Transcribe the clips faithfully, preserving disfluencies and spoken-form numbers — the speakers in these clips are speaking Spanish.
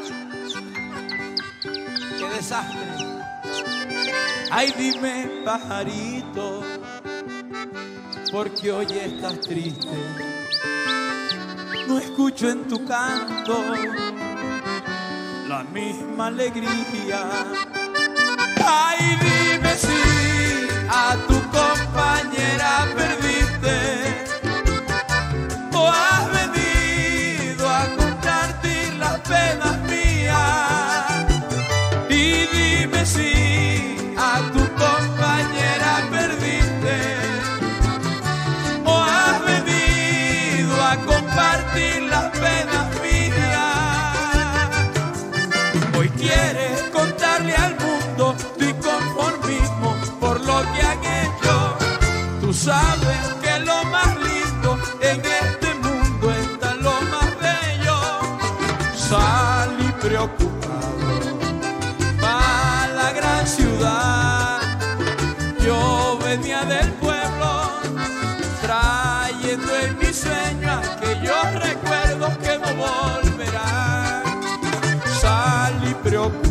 ¡Qué desastre! Ay, dime, pajarito, porque hoy estás triste. No escucho en tu canto la misma alegría. Ay, dime si a tu compañera perdiste o has venido a compartir las penas mías. Y dime si a tu compañera perdiste o has venido a compartir las penas mías. Hoy quieres contarle al mundo tu inconformismo por lo que han hecho. Tú sabes que lo más lindo en este mundo está lo más bello. Salí preocupado pa' la gran ciudad. Yo venía del pueblo trayendo en mi sueño aquellos recuerdos que no volverán. Salí preocupado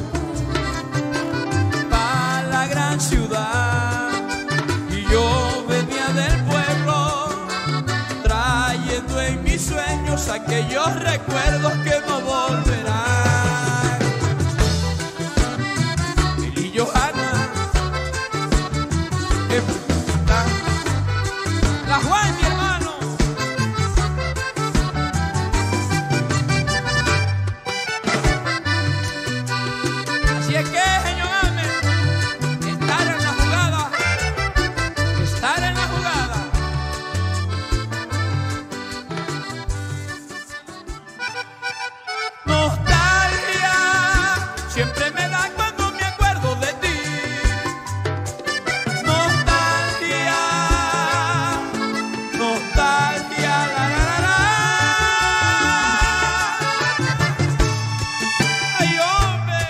pa' la gran ciudad y yo venía del pueblo trayendo en mis sueños aquellos recuerdos que no volverán. Lili Johanna, la, la Juan, mi hermano. Así es que, señor Ame, estar en la jugada, estar en la jugada. Nostalgia siempre me da cuando me acuerdo de ti. Nostalgia, nostalgia, la la la la. Ay, hombre.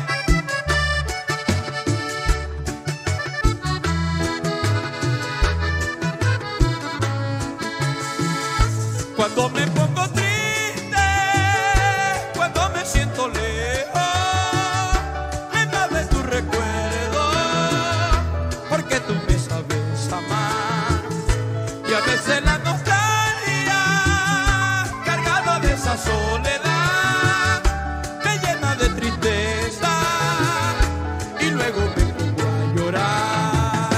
Cuando me pongo triste, cuando me siento lejos, me mueve tu recuerdo, porque tú me sabes amar. Y a veces la nostalgia, cargada de esa soledad, me llena de tristeza y luego me pongo a llorar.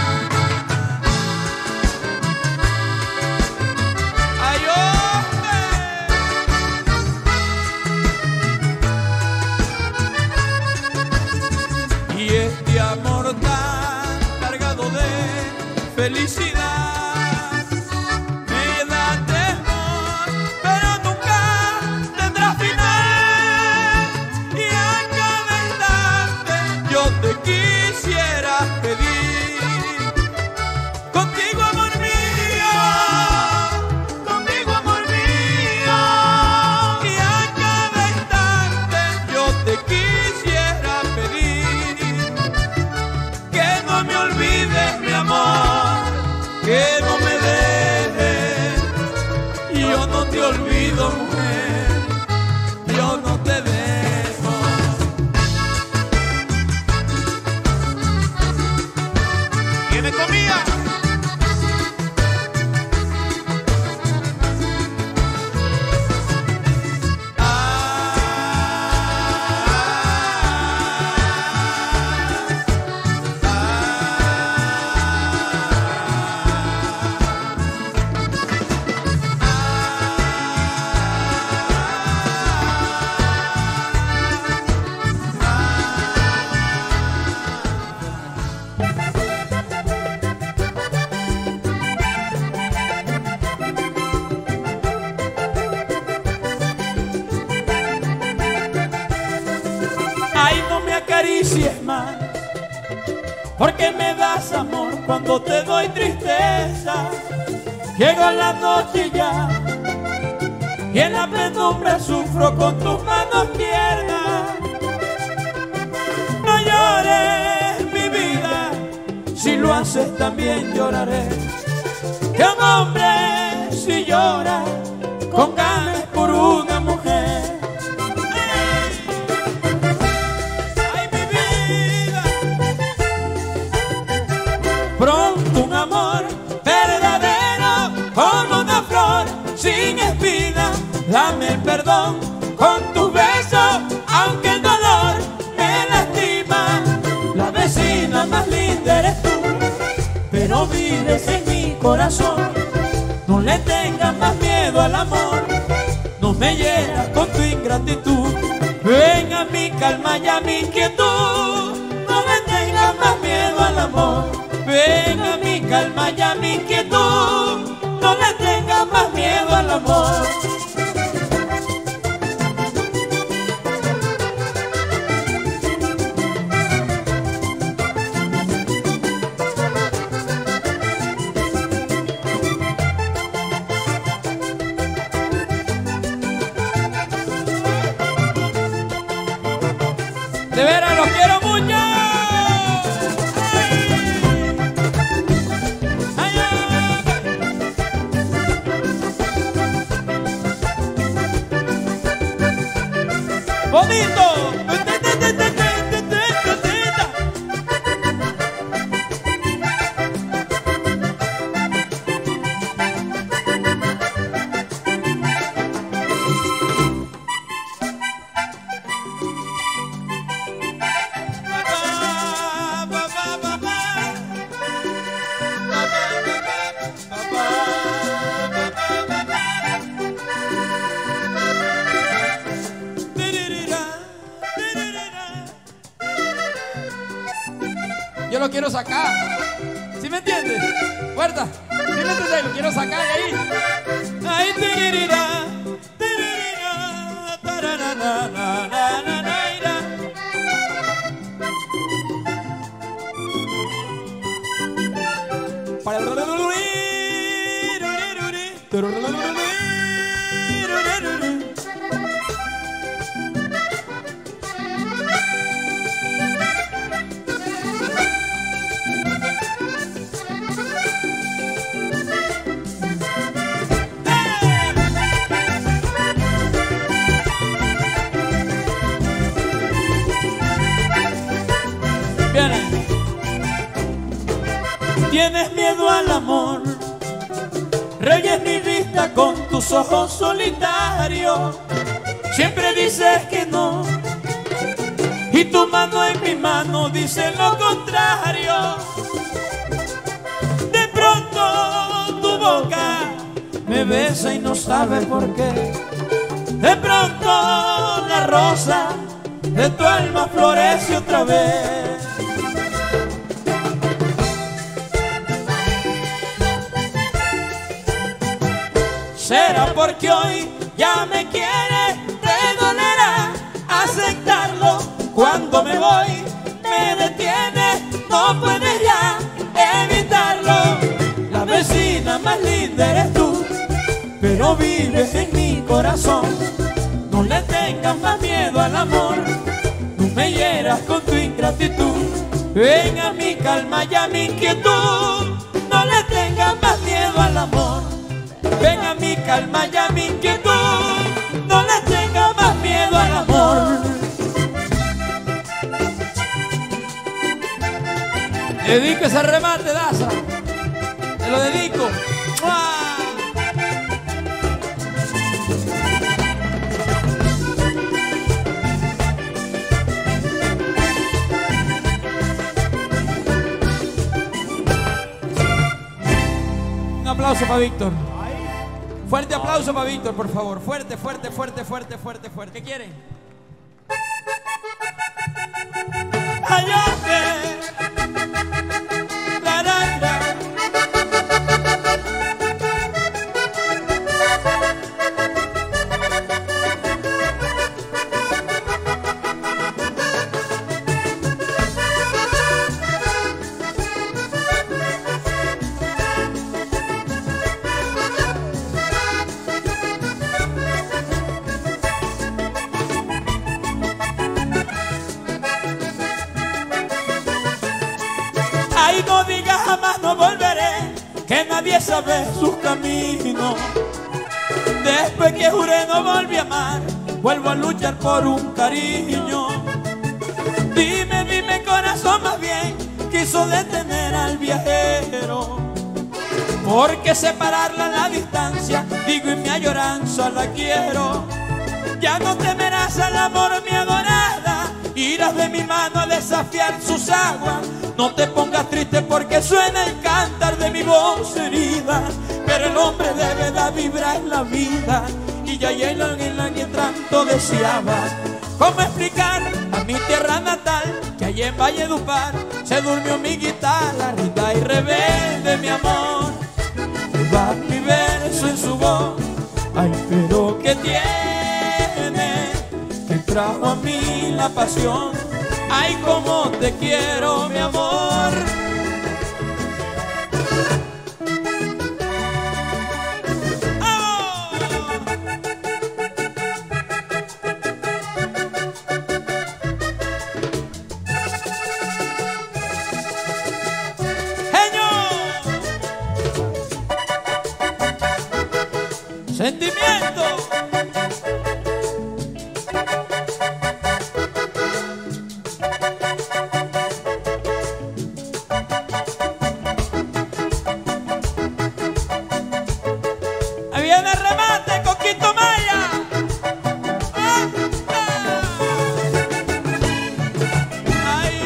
Ay, hombre. Y este amor tan cargado de felicidad me da temor, pero nunca tendrá final. Y a cada instante yo te quisiera pedir, contigo amor mío, contigo amor mío. Y a cada instante yo te quisiera pedir que no me olvides, mi amor, que no me dejes. Yo no te olvido, mujer, yo no te dejo. ¿Tiene comida? Ay, no me acaricies más, porque me das amor cuando te doy tristeza. Llega la noche ya y en la penumbra sufro con tus manos tiernas. No llores, mi vida, si lo haces también lloraré. Que un hombre si llora con ganas por una mujer. ¡Ey! dame el perdón con tus besos, aunque el dolor me lastima. La vecina más linda eres tú, pero vives en mi corazón. No le tengas más miedo al amor, no me hieras con tu ingratitud. Ven a mi calma y a mi inquietud, no le tengas más miedo al amor. Ven a mi calma y a mi inquietud, no le tengas más miedo al amor. De veras los quiero mucho. Ay, ay, ay. Bonito. Yo lo quiero sacar, ¿sí me entiendes? Fuerza, ¿sí me entiendes? Lo quiero sacar de ahí. Ay, tiririra, tiririra, tararararararara. Para el Tienes miedo al amor, reyes mi vista con tus ojos solitarios. Siempre dices que no, y tu mano en mi mano dice lo contrario. De pronto tu boca me besa y no sabe por qué. De pronto la rosa de tu alma florece otra vez. Será porque hoy ya me quieres, te dolerá aceptarlo. Cuando me voy, me detienes, no puedes ya evitarlo. La vecina más linda eres tú, pero vives en mi corazón. No le tengas más miedo al amor, no me hieras con tu ingratitud. Ven a mi calma y a mi inquietud, no le tengas más miedo al amor. Ven a mi calma y a mi inquietud, no le tenga más miedo al amor. Dedico ese remate, Daza, te lo dedico. ¡Mua! Un aplauso para Víctor. Fuerte aplauso para Víctor, por favor. Fuerte, fuerte, fuerte, fuerte, fuerte, fuerte. ¿Qué quieren? ¡Ayate! ¡Tarara! Ay, no digas jamás no volveré, que nadie sabe sus caminos. Después que juré no volví a amar, vuelvo a luchar por un cariño. Dime, dime corazón más bien, quiso detener al viajero. porque separarla a la distancia, digo y mi añoranza la quiero. Ya no temerás al amor, mi adorada, irás de mi mano a desafiar sus aguas. No te pongas triste porque suena el cantar de mi voz herida, pero el hombre debe dar vibrar en la vida, y ya llega en la que tanto deseaba. ¿Cómo explicar a mi tierra natal que allá en Valledupar se durmió mi guitarra rica y rebelde, mi amor? Va mi verso en su voz, ay, pero que tiene, que trajo a mí la pasión. Ay, cómo te quiero, mi amor. ¡Oh! Sentimiento. Ahí viene el remate, Coquito Maya. ¡Ah! ¡Ah! ¡Ay!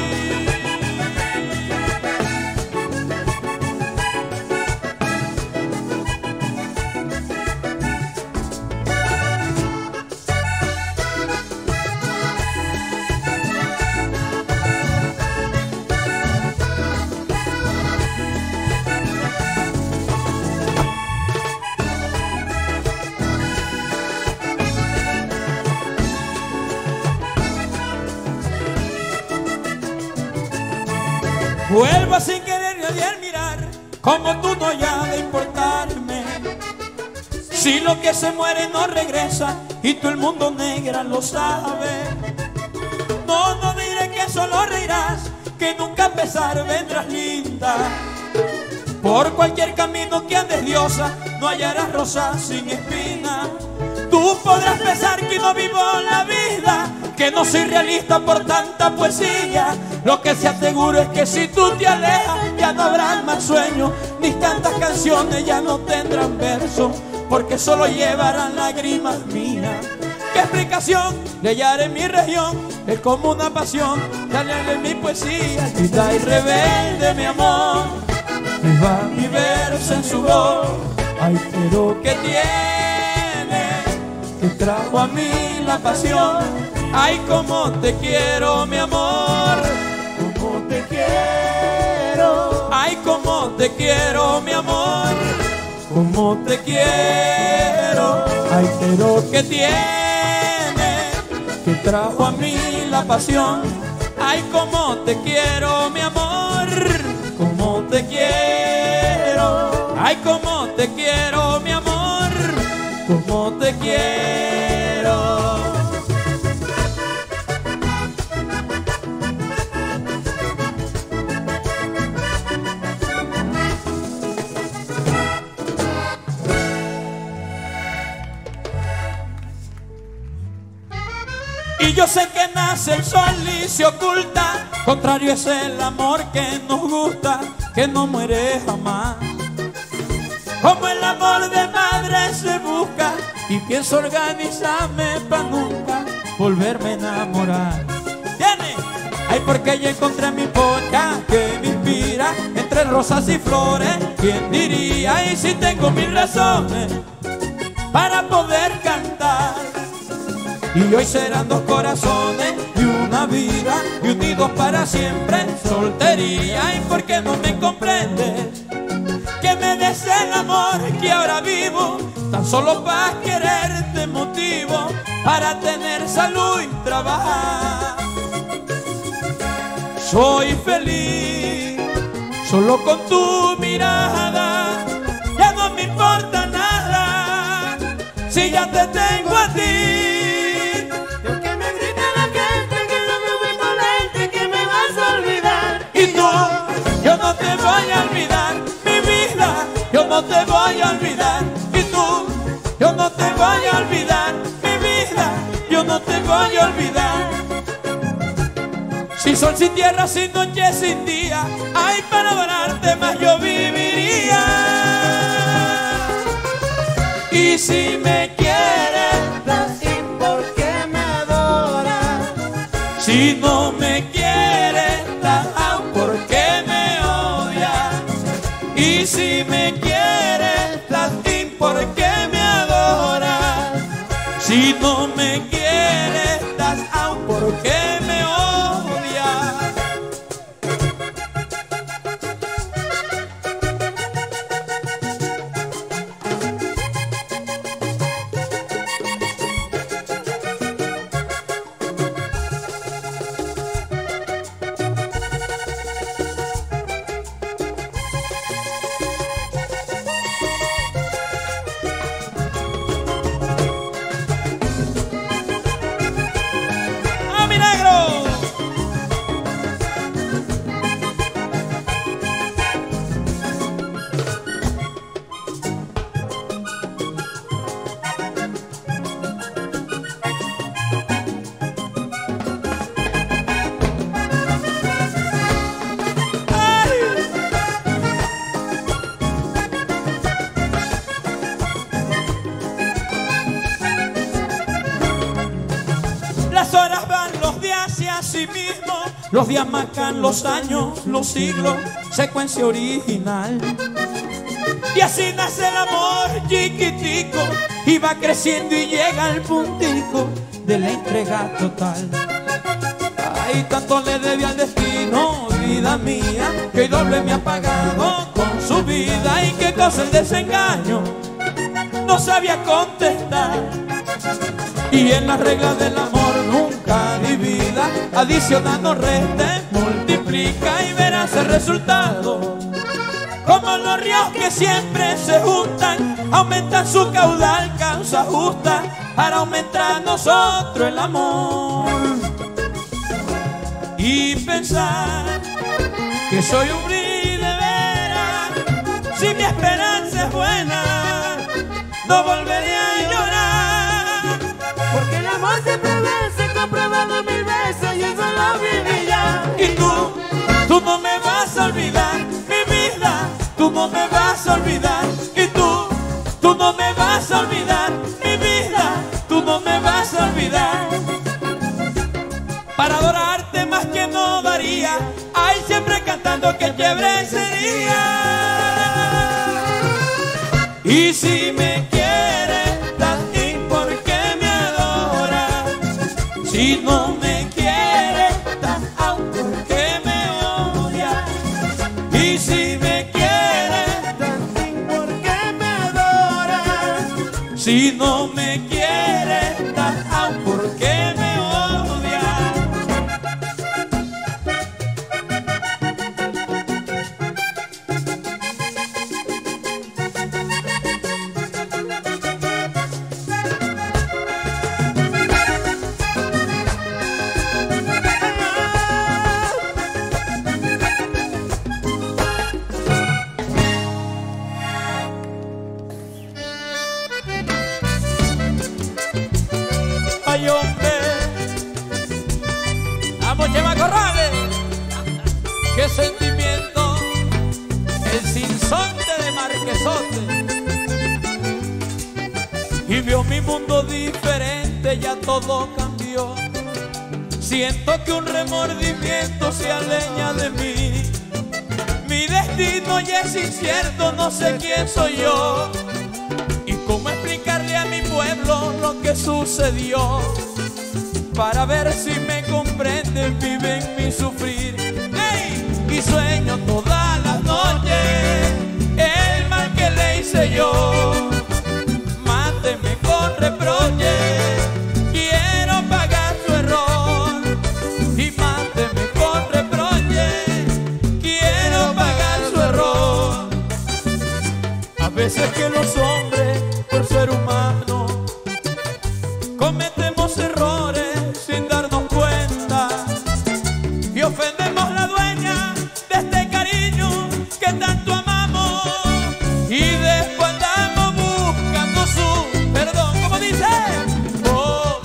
Vuelvo sin querer y al mirar, como tú no ya de importarme. Si lo que se muere no regresa y todo el mundo negra lo sabe. No, no diré que solo reirás, que nunca a pesar vendrás linda. Por cualquier camino que andes diosa, no hallarás rosas sin espina. Tú podrás pensar que no vivo la vida, que no soy realista por tanta poesía. Lo que se aseguro es que si tú te alejas, ya no habrá más sueños, ni tantas canciones ya no tendrán versos, porque solo llevarán lágrimas mías. ¿Qué explicación le hallaré en mi región? Es como una pasión, dale en mi poesía, grita y rebelde, mi amor. Me va mi verso en su voz, ay, pero que tiene, que trajo a mí la pasión. Ay, cómo te quiero, mi amor. Cómo te quiero. Ay, cómo te quiero, mi amor. Cómo te quiero. Ay, pero que tiene, que trajo a mí la pasión. Ay, cómo te quiero, mi amor. Cómo te quiero. Ay, cómo te quiero, mi amor. Cómo te quiero. Y yo sé que nace el sol y se oculta, contrario es el amor que nos gusta, que no muere jamás. Como el amor de madre se busca, y pienso organizarme para nunca volverme a enamorar. ¿Tiene? Ay, porque yo encontré mi pocha que me inspira, entre rosas y flores, ¿quién diría? Y si tengo mil razones para poder cantar. Y hoy serán dos corazones y una vida, y unidos para siempre en soltería. ¿Y por qué no me comprendes? Que me des el amor que ahora vivo, tan solo para quererte motivo, para tener salud y trabajar. Soy feliz solo con tu mirada, ya no me importa nada si ya te tengo a ti. Yo no te voy a olvidar, mi vida, yo no te voy a olvidar. Y tú, yo no te voy a olvidar, mi vida, yo no te voy a olvidar. Sin sol, sin tierra, sin noche, sin día, ay, para adorarte más yo viviría. Y si me quieres, ¿y por qué me adoras? si no me quieres, ¿por qué me odias? Y si me quieres, ¿por qué me adoras? Si no me quieres, ¿por qué me odias? Las horas van, los días y así mismo los días marcan los años, los siglos, secuencia original. Y así nace el amor chiquitico y va creciendo y llega al puntico de la entrega total. Ay, tanto le debí al destino, vida mía, que hoy doble me ha pagado con su vida. Y qué cosa el desengaño, no sabía contestar. Y en las reglas del amor nunca divida, adicionando, resta, multiplica y verás el resultado. Como los ríos que siempre se juntan, aumentan su caudal, causa justa, para aumentar a nosotros el amor. Y pensar que soy un brillo de veras, si mi esperanza es buena, no volveré a llorar. Porque el amor siempre vence, comprobado mil veces, y eso lo viví ya. Y tú, tú no me vas a olvidar, mi vida, tú no me vas a olvidar. Y tú, tú no me vas a olvidar, mi vida, tú no me vas a olvidar. Para adorarte más que no daría, ay, siempre cantando que chévere sería. Y si me quieres, ¿por qué me adoras? Si no me quieres, ¿por qué me odias? Y si me quieres, ¿por qué me adoras? si no me quieres, ¿por qué me odias? Ay, hombre, vamos, Chema Corrales, qué sentimiento, el sinsonte de Marquesote. Y vio mi mundo diferente, ya todo cambió. Siento que un remordimiento se aleña de mí. Mi destino ya es incierto, no sé quién soy yo. Y cómo explicarle a mi pueblo lo que sucedió. Para ver si me comprenden, viven mi sufrir. ¡Ey! Y sueño todas las noches el mal que le hice yo. Máteme con reproches, quiero pagar su error. Y máteme con reproches, quiero pagar su error. A veces que los hombres, por ser humanos, cometemos errores sin darnos cuenta y ofendemos la dueña de este cariño que tanto amamos, y después andamos buscando su perdón. Como dice, oh,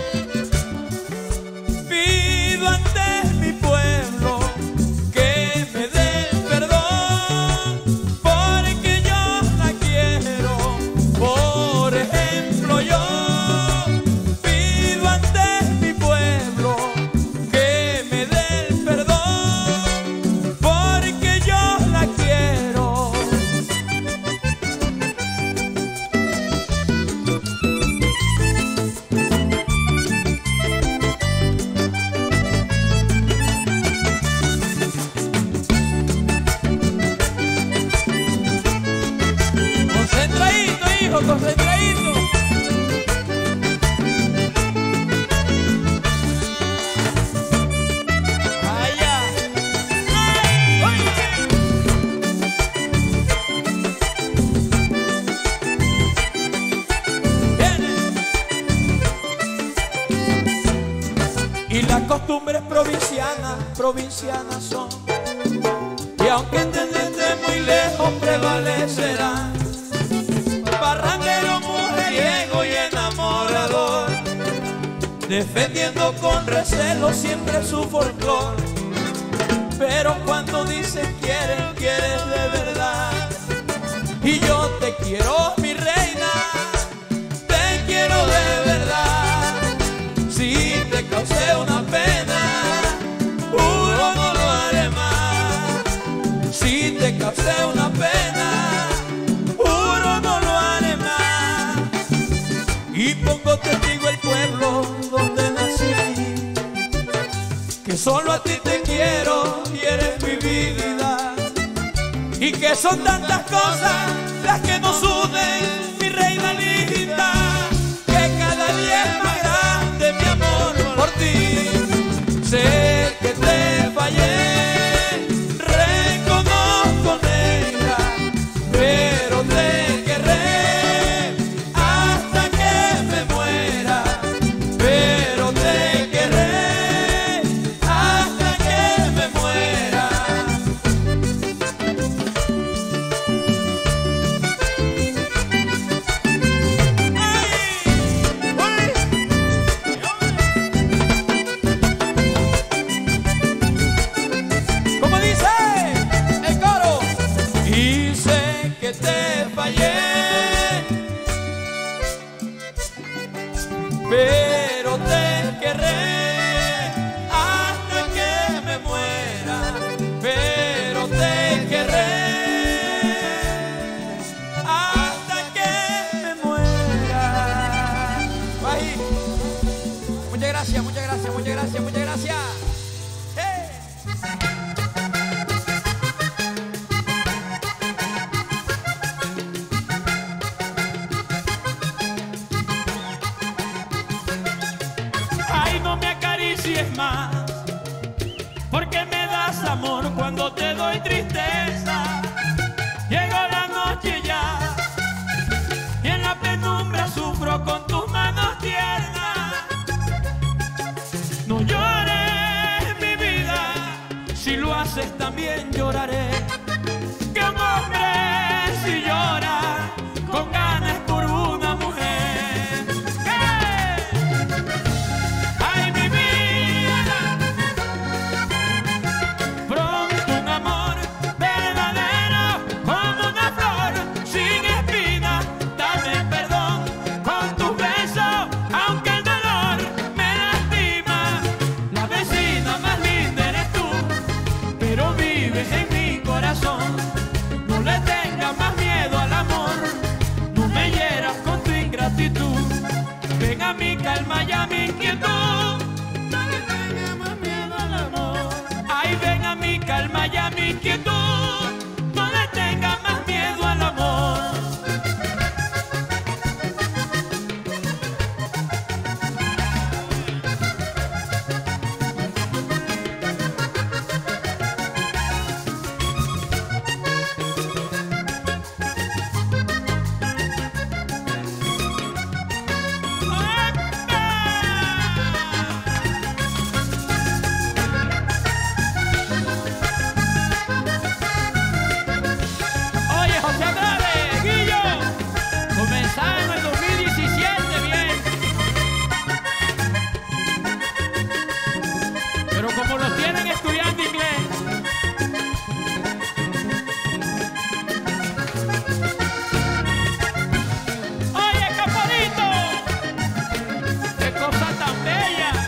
pido ante mi pueblo que me dé el perdón, porque yo la quiero concentradito. Allá. Y las costumbres provincianas, provincianas son, y aunque entendés de muy lejos prevalecerán. Parrandero, mujeriego y enamorador, defendiendo con recelo siempre su folclor. Pero cuando dices quieres, quieres de verdad. Y yo te quiero, mi reina, te quiero de verdad. Si te causé una pena, juro no lo haré más. Si te causé una pena, juro no lo haré más. Y pongo testigo el pueblo donde nací, que solo a ti te quiero y eres mi vida. Y que son tantas cosas las que nos unen, mi reina linda, que cada día es más grande mi amor por ti. Sé que te fallé, reconozco negra, pero te querré hasta que me muera. Pero te querré hasta que me muera. Como dice el coro, y sé que te fallé, pero te querré hasta que me muera. Pero te querré hasta que me muera. Ahí. Muchas gracias, muchas gracias, muchas gracias, muchas gracias. ¡Hey! Ay, no me acaricies más, porque me das amor cuando te doy tristeza. Llegó la noche ya, y en la penumbra sufro con tus manos tiernas. No llores, mi vida, si lo haces también lloraré. Que un hombre si llora con ganas por una mujer. ¡Eh! Ay, mi vida, pronto un amor verdadero como una flor sin espina. Dame perdón con tus besos, aunque el dolor me lastima. La vecina más linda eres tú, pero vives en mi corazón. No le tengas más miedo al amor, no me hieras con tu ingratitud. Ven a mi calma y a mi inquietud, no le tengas más miedo al amor. Ay, ven a mi calma y a mi inquietud, no le tengas más miedo al amor. Oye, José Andrade, Guillo, comenzando el dos mil diecisiete bien, pero como los tienen estudiando inglés. Oye, Caparito, qué cosa tan bella.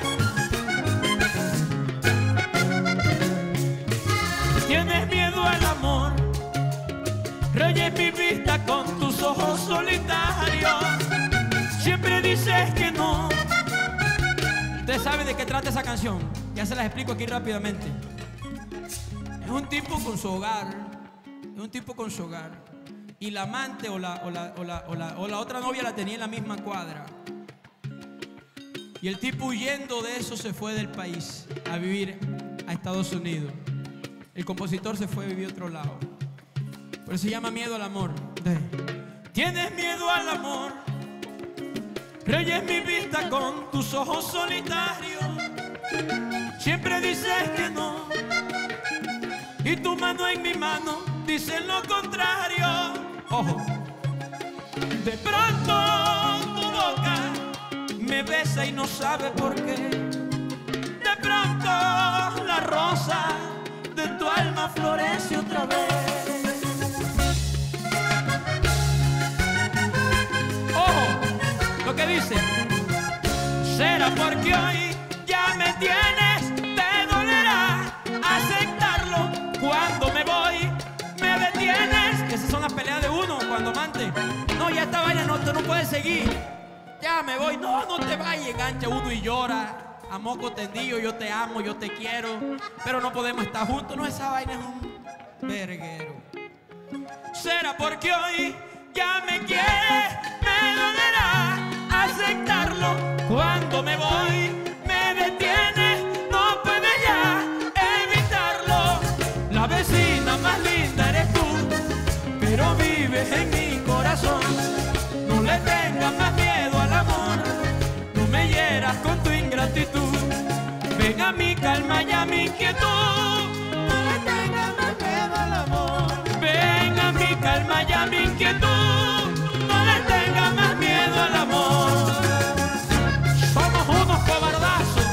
Tienes miedo al amor, reyes mi vista con tus ojos solitarios. Siempre dices que no. Usted sabe de qué trata esa canción. Ya se las explico aquí rápidamente. Es un tipo con su hogar. Es un tipo con su hogar. Y la amante o la, o, la, o, la, o, la, o la otra novia la tenía en la misma cuadra. Y el tipo, huyendo de eso, se fue del país a vivir a Estados Unidos. El compositor se fue a vivir a otro lado. Pero se llama Miedo al Amor. Tienes miedo al amor, reyes mi vista con tus ojos solitarios. Siempre dices que no, y tu mano en mi mano dice lo contrario. Ojo. De pronto tu boca me besa y no sabe por qué. De pronto la rosa de tu alma florece otra vez. Ojo, lo que dice. Será porque hoy ya me tienes, te dolerá aceptarlo. Cuando me voy, me detienes. Esas son las peleas de uno cuando amante. No, ya esta vaina no, tú no puedes seguir. Ya me voy, no, no te vayas. Engancha uno y llora a moco tendido. Yo te amo, yo te quiero, pero no podemos estar juntos. No, esa vaina es un verguero. Será porque hoy ya me quieres, me dolerá aceptarlo. Cuando me voy, me detienes, no puedes ya evitarlo. La vecina más linda eres tú, pero vives en mi corazón. No le tengas más miedo al amor, no me hieras con tu ingratitud. Ven a mi calma y a mi inquietud. No le tengas más miedo al amor. Ven a mi calma y a mi inquietud. No le tengas más miedo al amor. Somos unos cobardazos.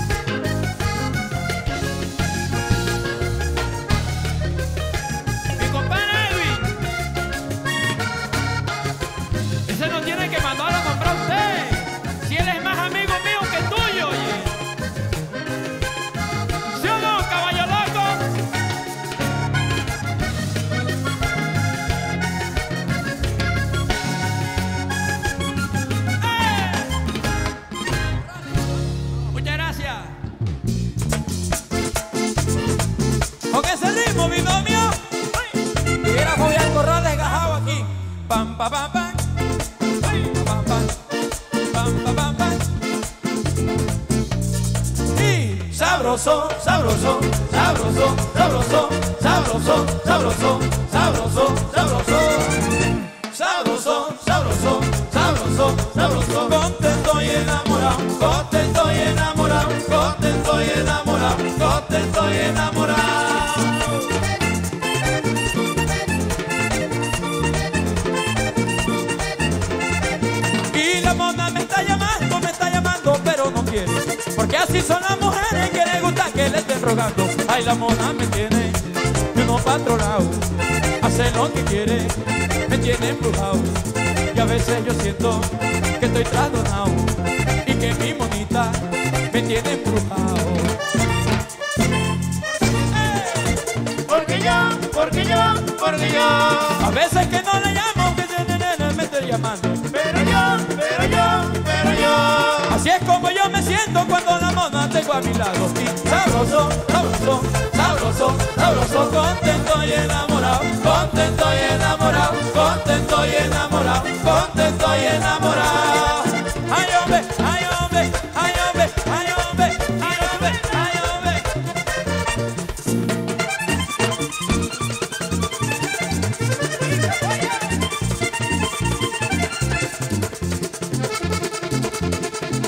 Mi compadre Edwin, ese no tiene que mandar a comprar usted. Si él es más amigo mío que tuyo, oye. ¿Sí o no, caballo loco? Muchas gracias. Con ese ritmo, binomio. Mira, Fabián Corrales gajado aquí. Pam, pam, pam, pam. Pam, pam, pam, pam, pam, pam. Y sabroso, sabroso, sabroso, sabroso, sabroso, sabroso, sabroso, sabroso. Sabroso, sabroso, sabroso, sabroso. Contento y enamorado, contento y enamorado, contento y enamorado, contento y enamorado. Y la mona me está llamando, me está llamando, pero no quiere, porque así son las mujeres que les gusta que le estén rogando. Ay, la mona me tiene de uno pa' otro lado, hace lo que quiere, me tiene embrujado. Y a veces yo siento que estoy trastornado y que mi monita me tiene embrujado. Porque yo, porque yo, porque yo. A veces que no le llamo, que me estoy llamando. Pero yo, pero yo, pero yo. Así es como yo me siento cuando la mona tengo a mi lado. Y sabroso, sabroso, sabroso, sabroso, contento y enamorado, contento y enamorado, contento y enamorado, contento y enamorado. Ay, hombre, ay, hombre, ay, hombre, ay, hombre, ay, hombre, ay, hombre.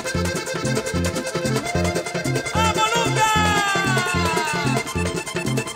¡Vamos, Lucas!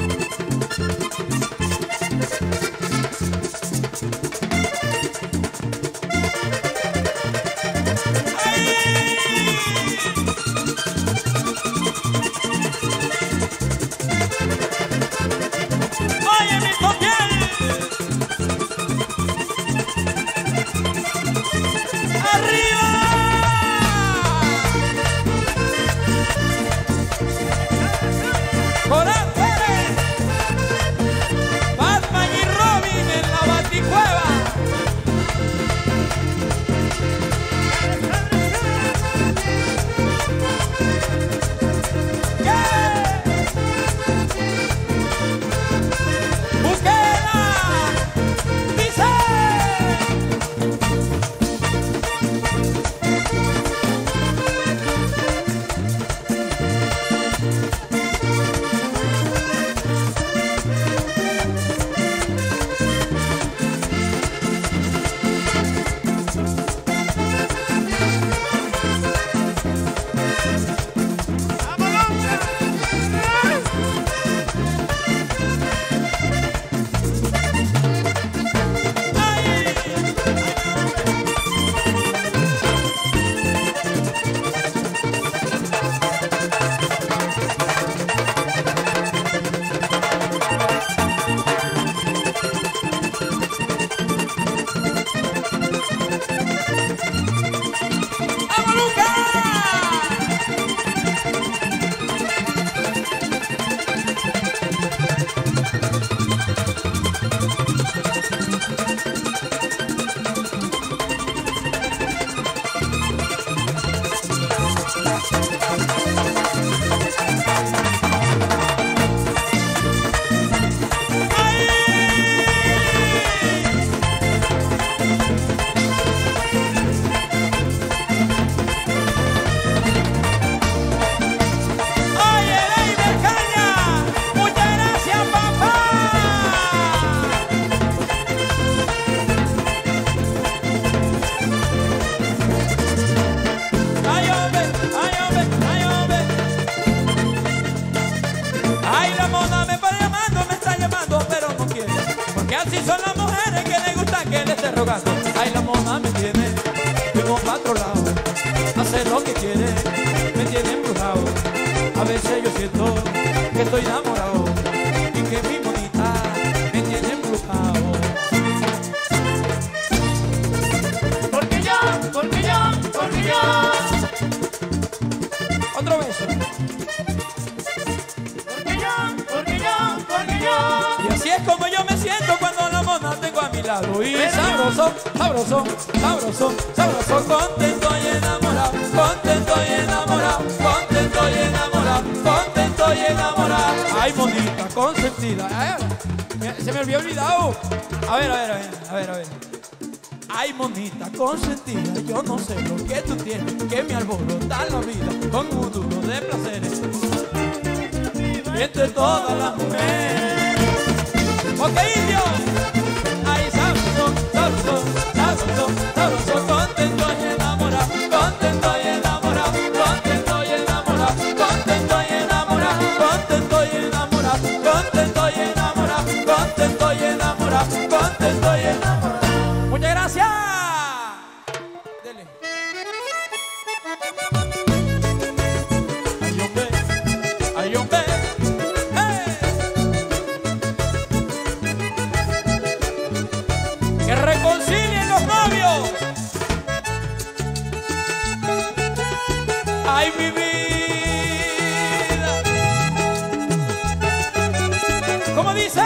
siento que estoy enamorado y que mi bonita me tiene embrujado. Porque yo, porque yo, porque yo. Otro beso. Porque yo, porque yo, porque yo. Y así es como yo me siento cuando la mona tengo a mi lado. Y sabroso, sabroso, sabroso, sabroso, contento y enamorado, contento y enamorado, contento y enamorado, contento y enamorado. Ay, monita, consentida. Ay, se me había olvidado. A ver, a ver, a ver, a ver, a ver. Ay, monita, consentida, yo no sé lo que tú tienes, que me alborota la vida con un duro de placeres. Y entre todas las mujeres. Ok, indio. Ay, sabroso, sabroso, sabroso, sabroso, contento y enamorado, contento y enamorado, contento y enamorado, contento y enamorado, contento y enamorado, contento y enamorado, contento y enamorado, contento y enamorado. Muchas gracias. Dele. Ay, hombre, ay, hombre. Que reconcilien los novios. Ay, mi vida. ¿Cómo dice?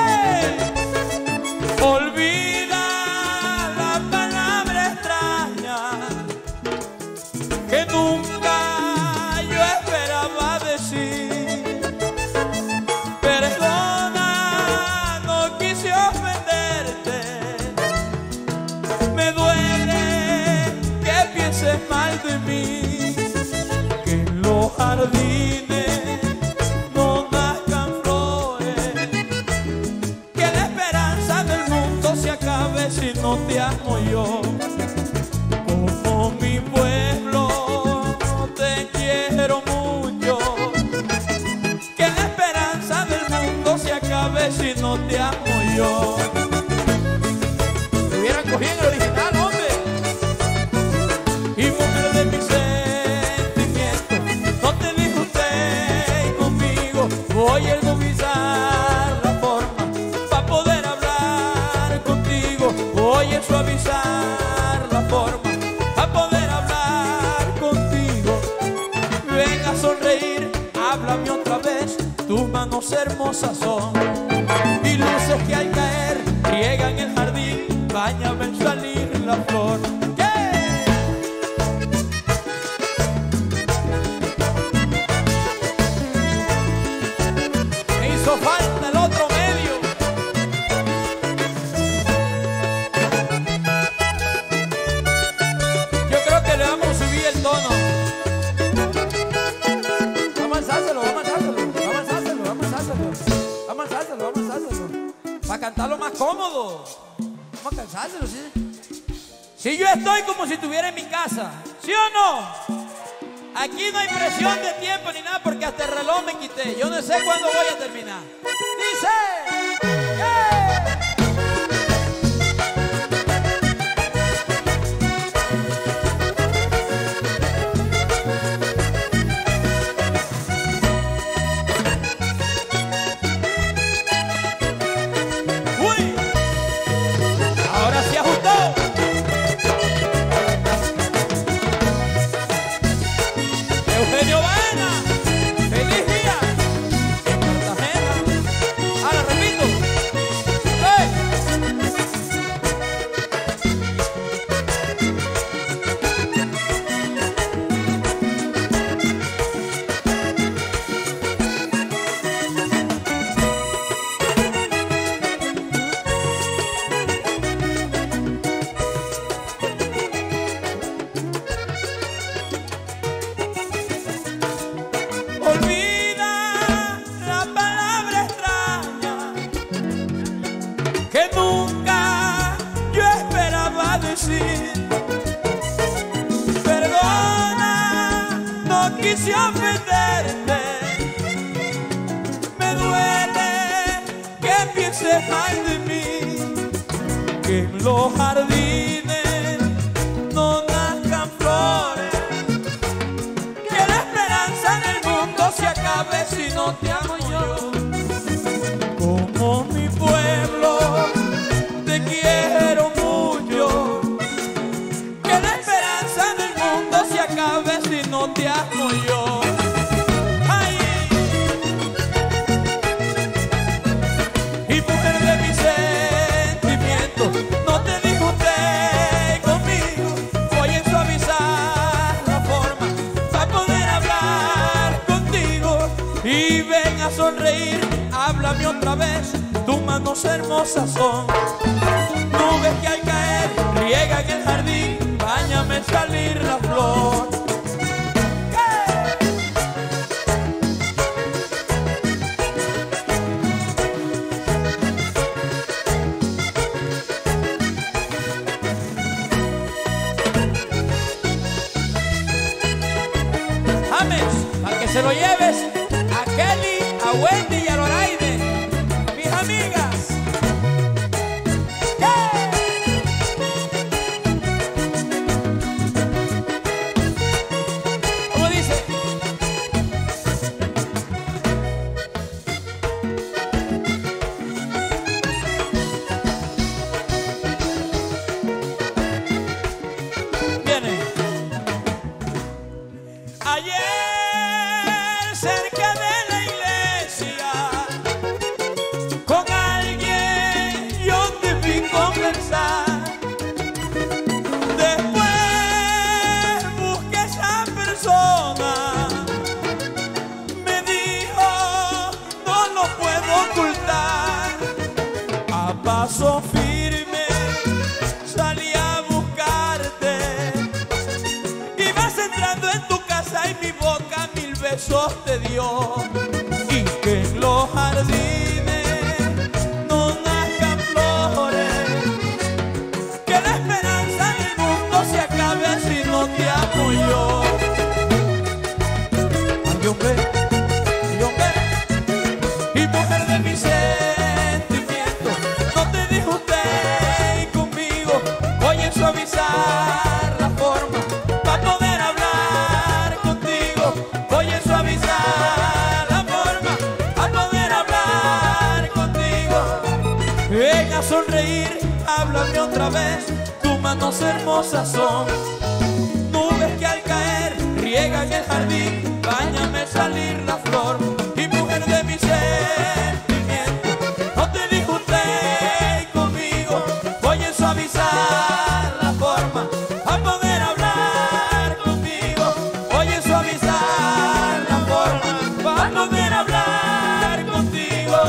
Olvida la palabra extraña que nunca yo esperaba decir. Perdona, no quise ofenderte. Me duele que pienses mal de mí, que en los jardines no nazcan flores, que la esperanza del mundo se acabe si no te amo yo. Como mi pueblo te quiero mucho, que la esperanza del mundo se acabe si no te amo yo. Hubieran cogido el original, hombre. Y mujer de mis sentimientos, no te disgustes conmigo. Voy a improvisar la forma para poder hablar contigo. Voy a suavizar la forma para poder hablar contigo. Ven a sonreír, háblame otra vez. Tus manos hermosas son y luces que al caer riegan el jardín. Báñame en salir la flor. Yeah. Me hizo falta el otro medio. Yo creo que le vamos a subir el tono. Vamos a alzárselo, vamos a alzárselo, vamos a alzárselo, vamos a alzárselo, vamos a alzárselo, vamos a alzárselo. Para cantarlo más cómodo. Vamos a cansárselo, ¿sí? Si yo estoy como si estuviera en mi casa, ¿sí o no? Aquí no hay presión de tiempo ni nada porque hasta el reloj me quité. Yo no sé cuándo voy a terminar. Dice, ¡yeah! ¡Feliz día! En Cartagena. Ahora repito. quise ofenderte. Me duele que pienses mal de mí, que en los jardines no nazcan flores, que la esperanza en el mundo se acabe si no no te amo yo. Como mi pueblo te quiero mucho, que la esperanza del mundo se acabe si no te amo yo. Ay. Y mujer de mis sentimientos, no te disgustes conmigo, voy a suavizar la forma para poder hablar contigo. Y ven a sonreír, háblame otra vez, tus manos hermosas son nubes que al caer riegan el jardín, báñame salir la flor. James, para que se lo lleves a Kelly, a Wendy y a Loraide, mis amigas. ¡Yeah! ¿Cómo dice? Viene. Ayer cerca de la iglesia con alguien yo te vi conversar. Después busqué a esa persona, me dijo no lo puedo ocultar. A paso firme salí a buscarte, ibas entrando en tu casa y mi boca mil besos te dio. Y que en los jardines no nazcan flores, que la esperanza del mundo se acabe si no te amo yo. Ay, hombre, ay, hombre. Y mujer de mis sentimientos, no te disgustes conmigo, voy a suavizar la forma para poder hablar contigo. Voy a suavizar la forma para poder hablar contigo. Ven a sonreír, háblame otra vez, tus manos hermosas son nubes que al caer riegan el jardín, báñame salir la flor. Y mujer de mis sentimientos, no te disgustes conmigo, voy a suavizar la forma para poder hablar contigo. Voy a suavizar la forma para poder hablar contigo.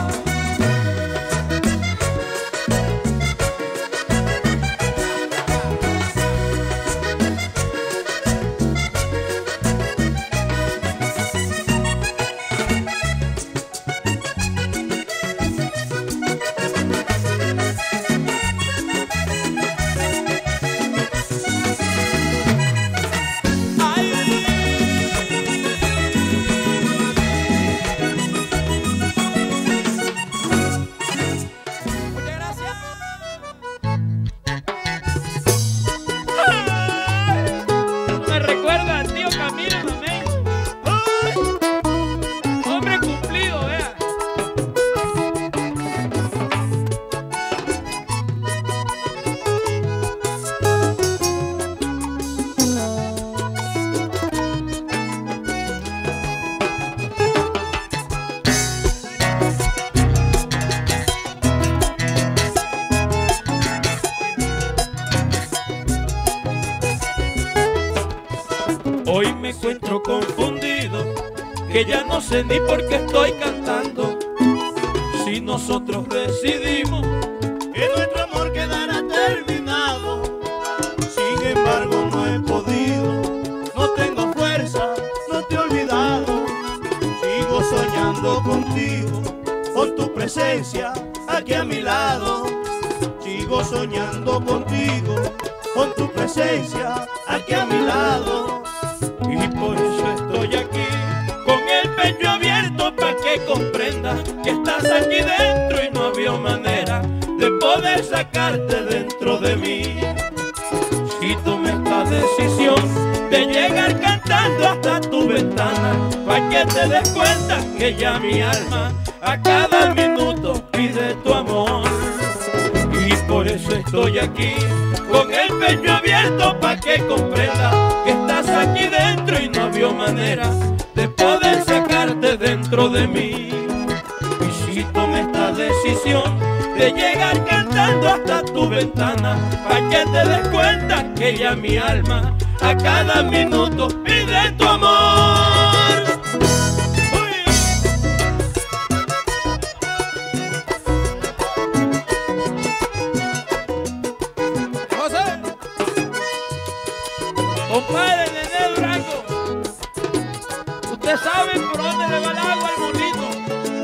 Hoy me encuentro confundido, que ya no sé ni por qué estoy cantando. Si nosotros decidimos que nuestro amor quedará terminado, sin embargo no he podido, no tengo fuerza, no te he olvidado. Sigo soñando contigo, con tu presencia aquí a mi lado. Sigo soñando contigo, con tu presencia aquí a mi lado. Y por eso estoy aquí, con el pecho abierto para que comprendas que estás aquí dentro y no había manera de poder sacarte dentro de mí. Si tomé esta decisión de llegar cantando hasta tu ventana, pa' que te des cuenta que ya mi alma a cada minuto pide tu amor. Y por eso estoy aquí, con el pecho abierto pa' que comprenda que estás aquí dentro y no había manera de poder sacarte dentro de mí. Y si tomé esta decisión de llegar cantando hasta tu ventana, pa' que te des cuenta que ya mi alma a cada minuto pide tu amor. Uy. José, compadre Nené Durango, usted sabe por dónde le va el agua al molino.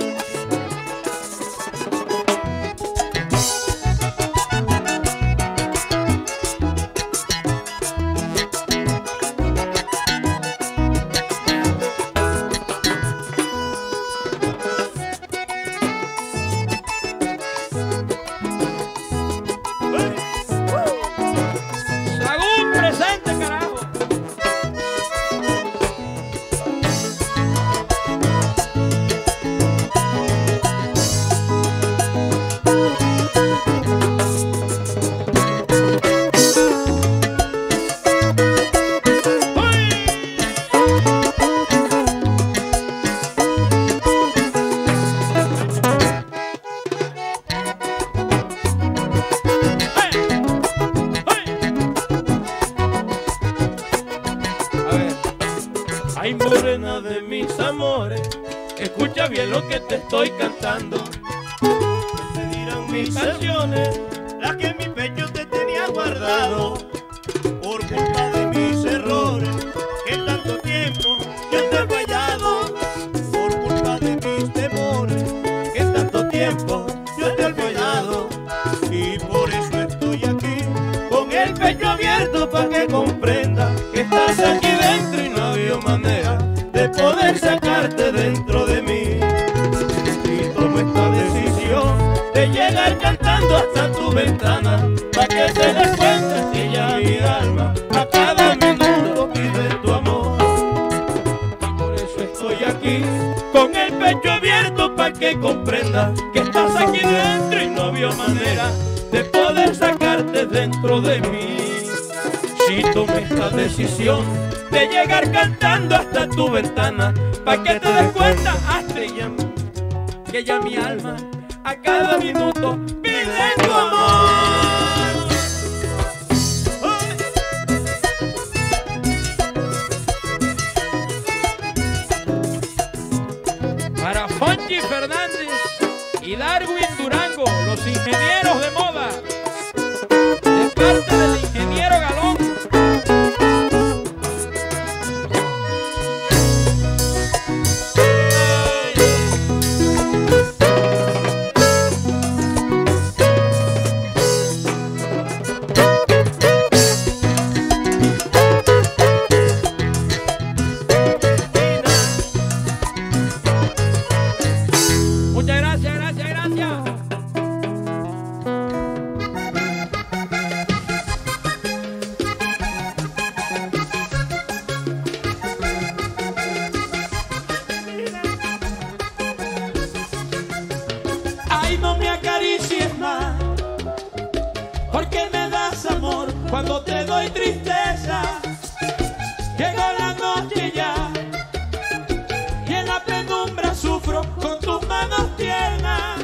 Ay, morena de mis amores, escucha bien lo que te estoy cantando. Te dirán mis canciones, las que en mi pecho te tenía guardado, por culpa de mis errores, que tanto tiempo yo te he fallado, por culpa de mis temores, que tanto tiempo yo te he fallado, y por eso estoy aquí, con el pecho abierto para que comprenda que estás aquí dentro y no había manera de poder sacarte dentro de mí. Y tomo esta decisión de llegar cantando hasta tu ventana, para que te des cuenta que ya mi alma a cada minuto pide tu amor. Y por eso estoy aquí, con el pecho abierto para que comprenda que estás aquí dentro y no había manera de poder sacarte dentro de mí. Si tomé esta decisión de llegar cantando hasta tu ventana, pa' que te des cuenta hasta ya, que ya mi alma a cada minuto pide tu amor. Para Fonchi Fernández y Darwin Durango, los ingenieros de moda, de parte del ingeniero Galón. Muchas gracias, gracias, gracias. Ay, no me acaricies más, porque me das amor cuando te doy tristeza. Llegó la noche ya y en la penumbra sufro con tus manos tiernas.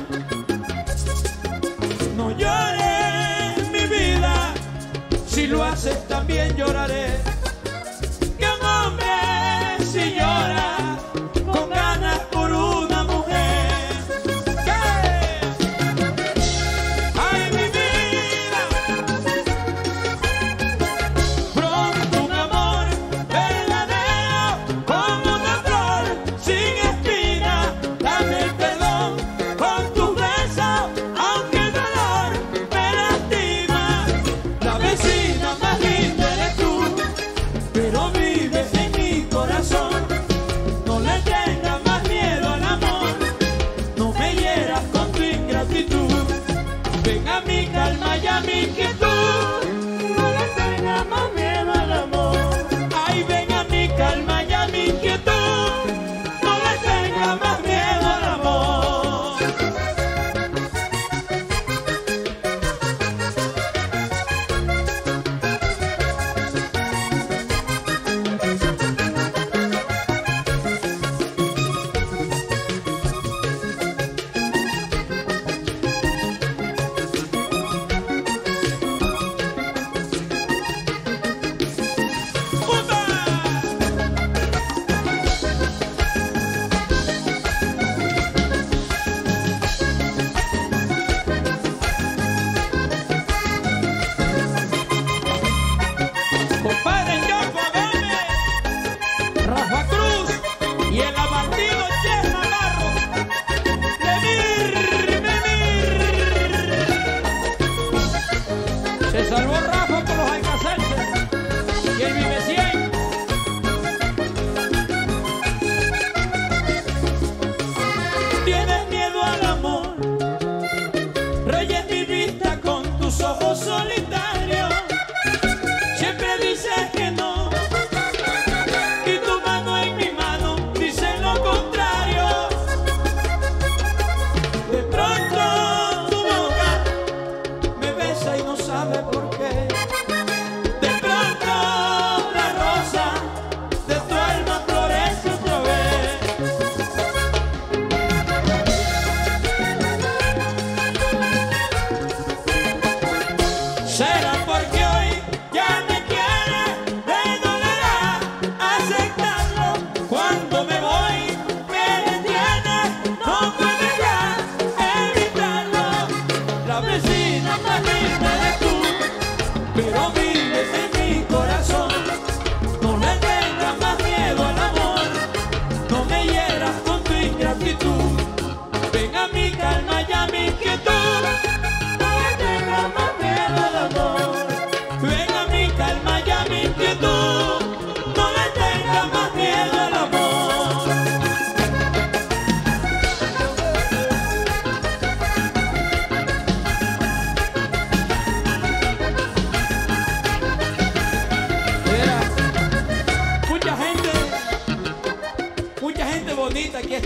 No llores, mi vida, si lo haces también lloraré. Que un hombre si llora con ganas por una mujer. ¿Qué? Ay, mi vida,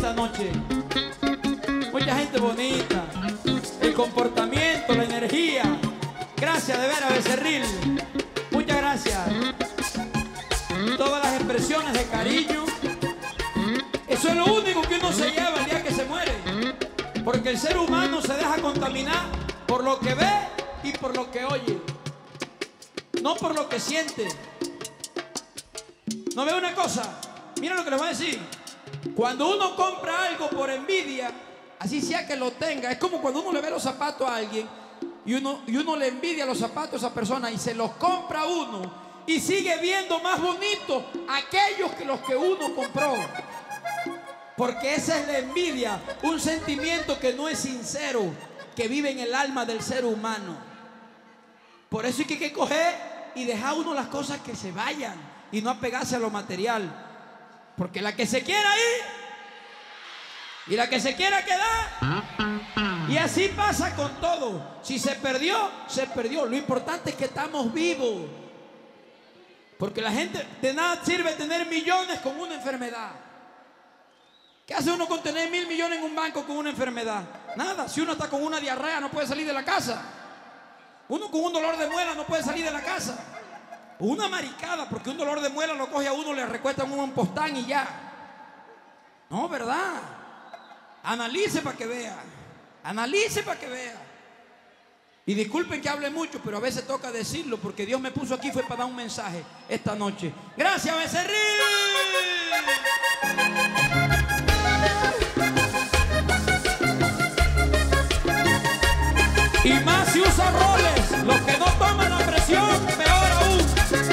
esta noche. Mucha gente bonita. El comportamiento, la energía. Gracias de veras, Becerril. Muchas gracias. Todas las expresiones de cariño. Eso es lo único que uno se lleva el día que se muere. Porque el ser humano se deja contaminar por lo que ve y por lo que oye. No por lo que siente. ¿No ve una cosa? Mira lo que les voy a decir. Cuando uno compra algo por envidia, así sea que lo tenga, es como cuando uno le ve los zapatos a alguien y uno, y uno le envidia los zapatos a esa persona y se los compra uno y sigue viendo más bonitos aquellos que los que uno compró. Porque esa es la envidia, un sentimiento que no es sincero, que vive en el alma del ser humano. Por eso hay que, que coger y dejar uno las cosas que se vayan y no apegarse a lo material. Porque la que se quiera ir y la que se quiera quedar. Y así pasa con todo. Si se perdió, se perdió. Lo importante es que estamos vivos. Porque la gente, de nada sirve tener millones con una enfermedad. ¿Qué hace uno con tener mil millones en un banco con una enfermedad? Nada. Si uno está con una diarrea no puede salir de la casa. Uno con un dolor de muela no puede salir de la casa. Una maricada, porque un dolor de muela lo coge a uno, le recuestan un postán y ya. No, ¿verdad? Analice para que vea. Analice para que vea. Y disculpen que hable mucho, pero a veces toca decirlo, porque Dios me puso aquí fue para dar un mensaje esta noche. ¡Gracias, Becerril! Y más si usa roles, los que no toman la presión, peor aún.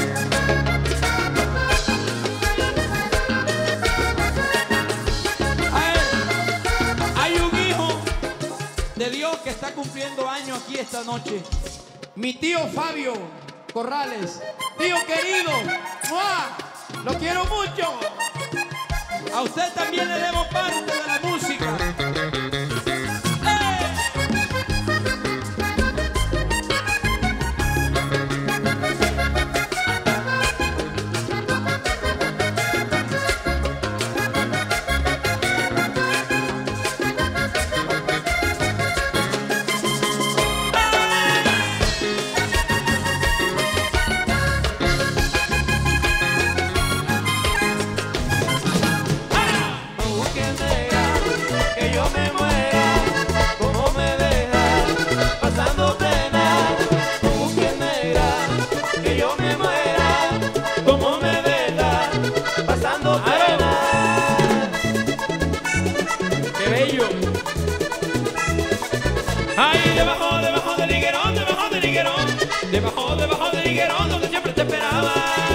Hay un hijo de Dios que está cumpliendo años aquí esta noche. Mi tío Fabio Corrales. Tío querido, ¡mua! Lo quiero mucho. A usted también le debo parte de la música. Debajo, debajo del higuerón donde siempre te esperaba.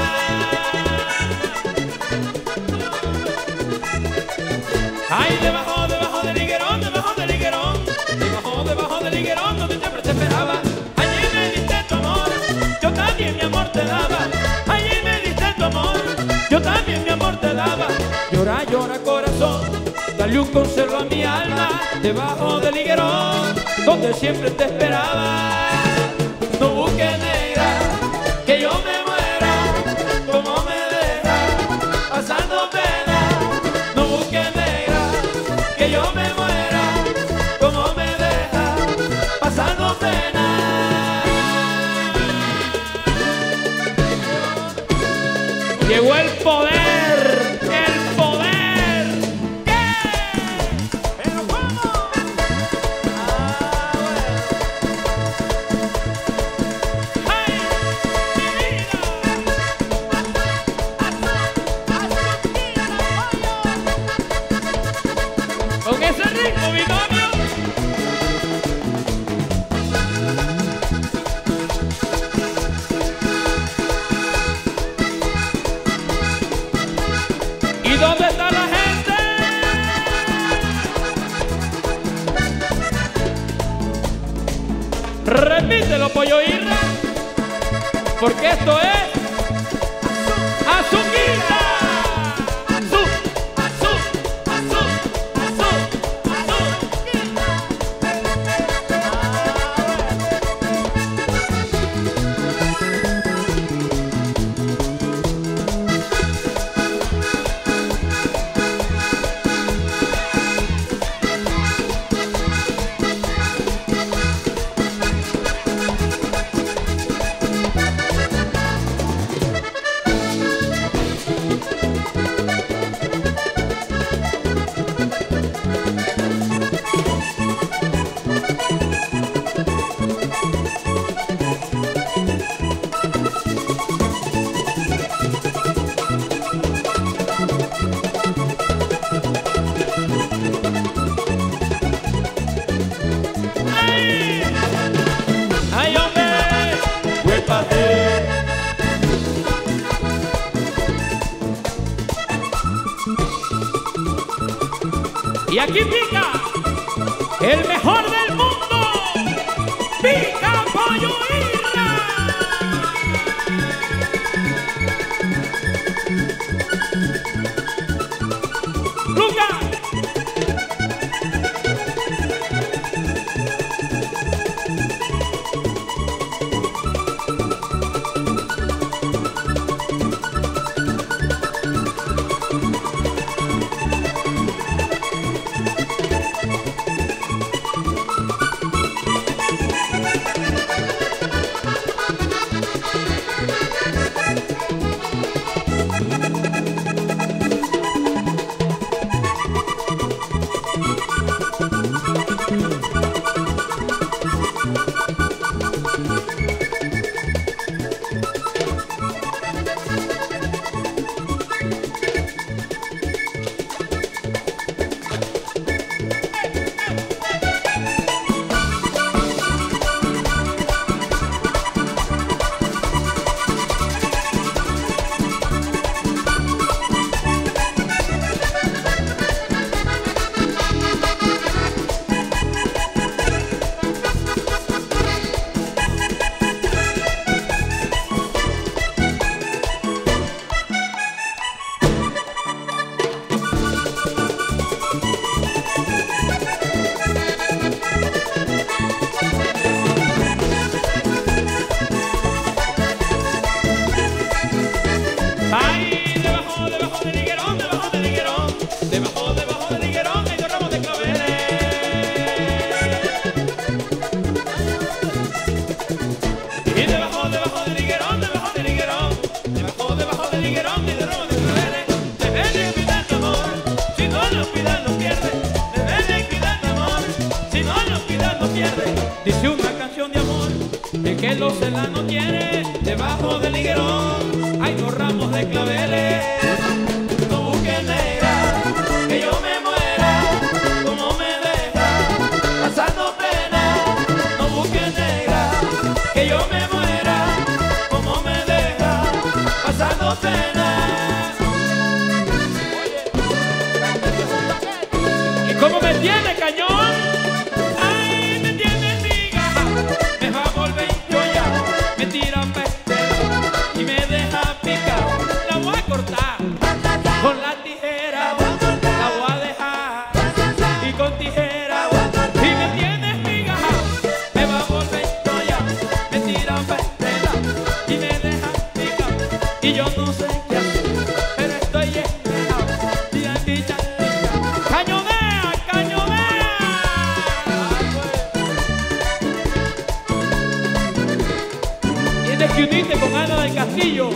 Ay, debajo, debajo del higuerón, debajo del higuerón. Debajo, debajo del higuerón donde siempre te esperaba. Allí me diste tu amor, yo también mi amor te daba. Allí me diste tu amor, yo también mi amor te daba. Llora, llora corazón, dale un consuelo a mi alma. Debajo del higuerón donde siempre te esperaba. No busques, negra, que yo me muera, como me deja, pasando pena. No busques, negra, que yo me muera, como me deja, pasando pena. Llegó el poder, el poder. Con ese ritmo, mi novio. ¿Y dónde está la gente? Repítelo, Pollo Irra, porque esto es Azuquita. Y aquí pica el mejor del mundo, pica Pollo Isla. Lucas. Dice una canción de amor, el que lo cela no quiere, debajo del higuerón hay dos ramos de claveles. No busques negra, que yo me muera, como me deja, pasando pena. No busques negra, que yo me muera, como me deja, pasando pena. ¿Y cómo me tiene, cañón? Con la tijera la voy a dejar y con tijera si me tienes miga me va a volver toalla, me tira pestela y me deja pica y yo no sé qué hacer, pero estoy esperado. Tira, tira, tira, cañonea, cañonea. Tienes que unirte con Ana del Castillo.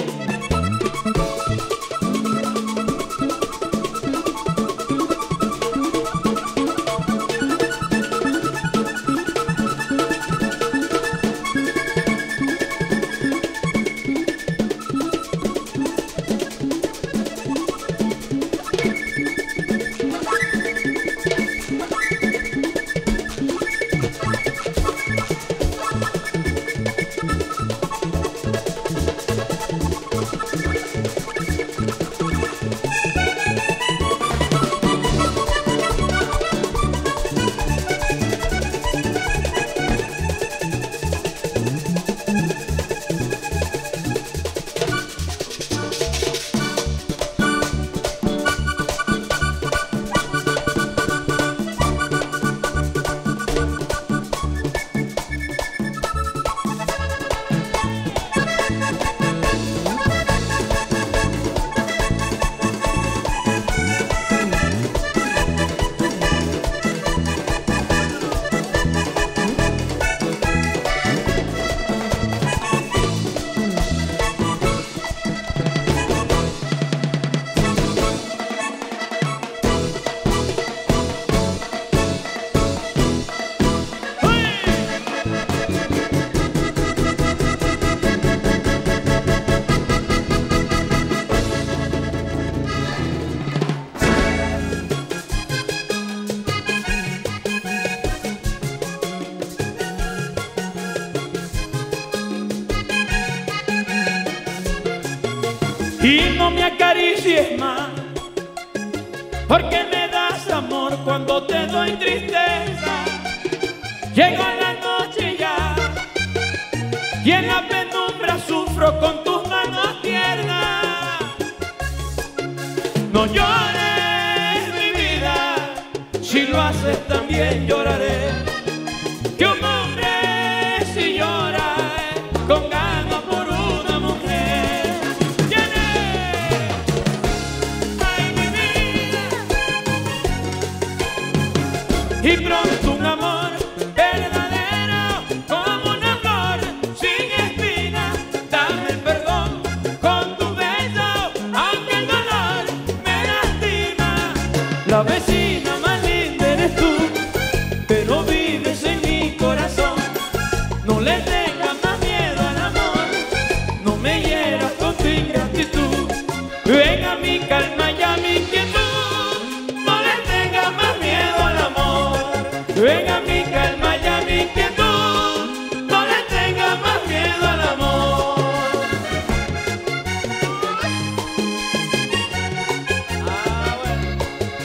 Y no me acaricies más, porque me das amor cuando te doy tristeza. Llega la noche ya y en la penumbra sufro con tus manos tiernas. No llores, mi vida, si lo haces también lloraré. Que un hombre si llora con ganas por una mujer. ¡Viene! ¡Ay, mi vida! Y pronto un amor verdadero como una flor sin espina. Dame el perdón con tu beso, aunque el dolor me lastima. La vecina más linda eres tú, pero vives en mi corazón. No le tengas más miedo al amor, no me hieras con tu ingratitud. Ven a mi calma y a mi inquietud, no le tengas más miedo al amor. Ven a mi calma y a mi inquietud, no le tengas más miedo al amor. Ah, bueno.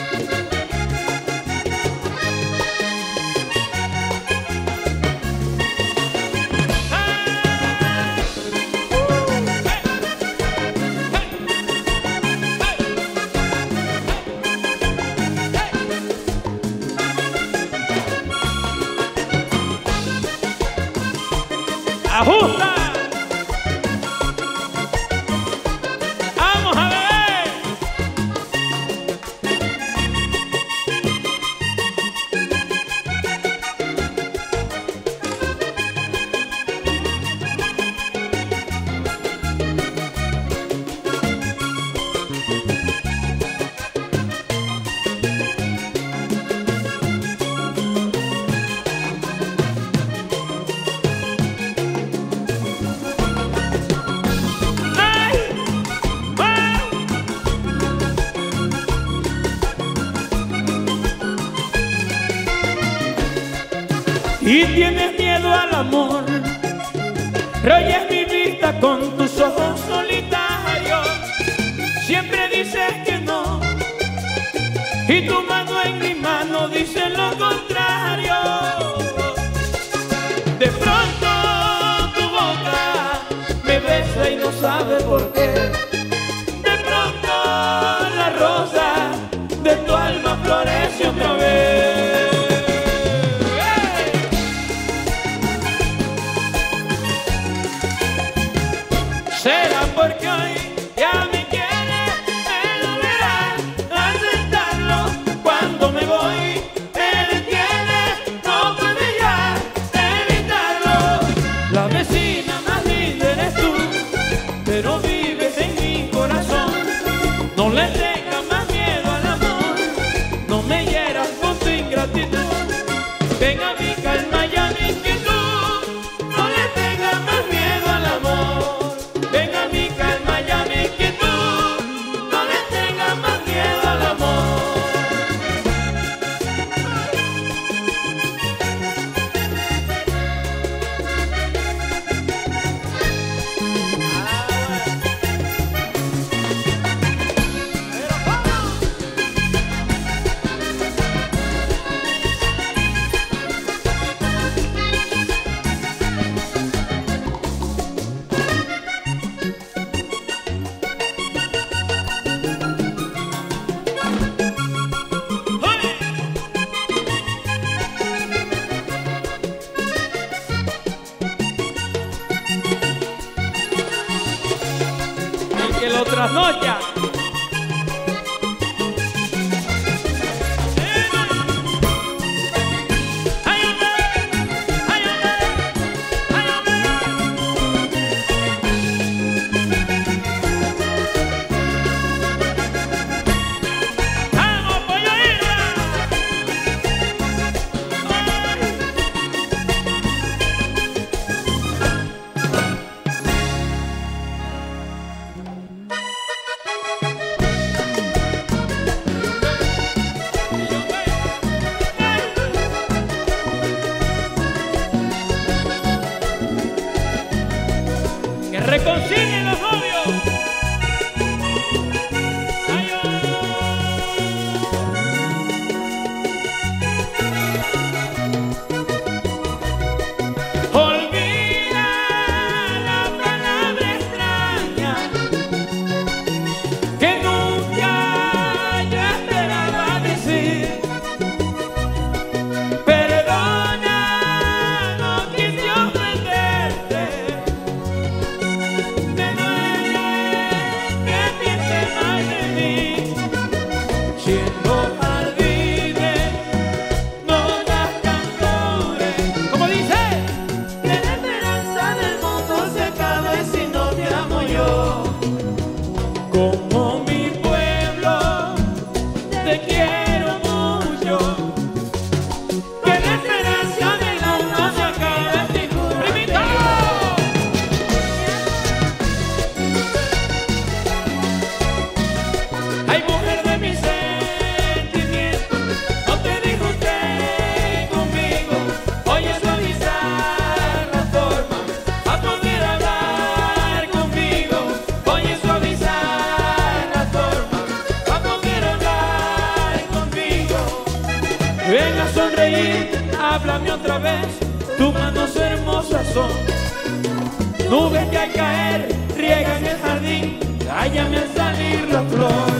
¡Ajusta! ¡Vamos a ver! Y tienes miedo al amor, rayas mi vista con tus ojos solitarios. Siempre dices que no, y tu mano en mi mano dice lo contrario. De pronto tu boca me besa y no sabe por qué. De pronto la rosa de tu alma florece otra vez. Será porque hoy ya me quieres, me dolerá aceptarlo. Cuando me voy, me detienes, no puedes ya evitarlo. La vecina más linda eres tú, pero vives en mi corazón. No le tengas más miedo al amor, no me hieras con tu ingratitud. Ven a mi calma y a mi inquietud, no le tengas más miedo al amor. Ven a mi calma y a mi inquietud, no le tengas más miedo al amor. El que lo trasnocha. vez, tus manos hermosas son nubes que al caer riegan el jardín, cállame al salir la flor.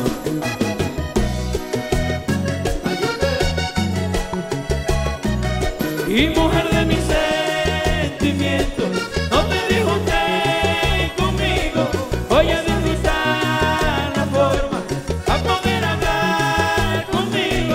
Y mujer de mis sentimientos, no te dijo usted conmigo, voy a disfrutar la forma a poder hablar conmigo.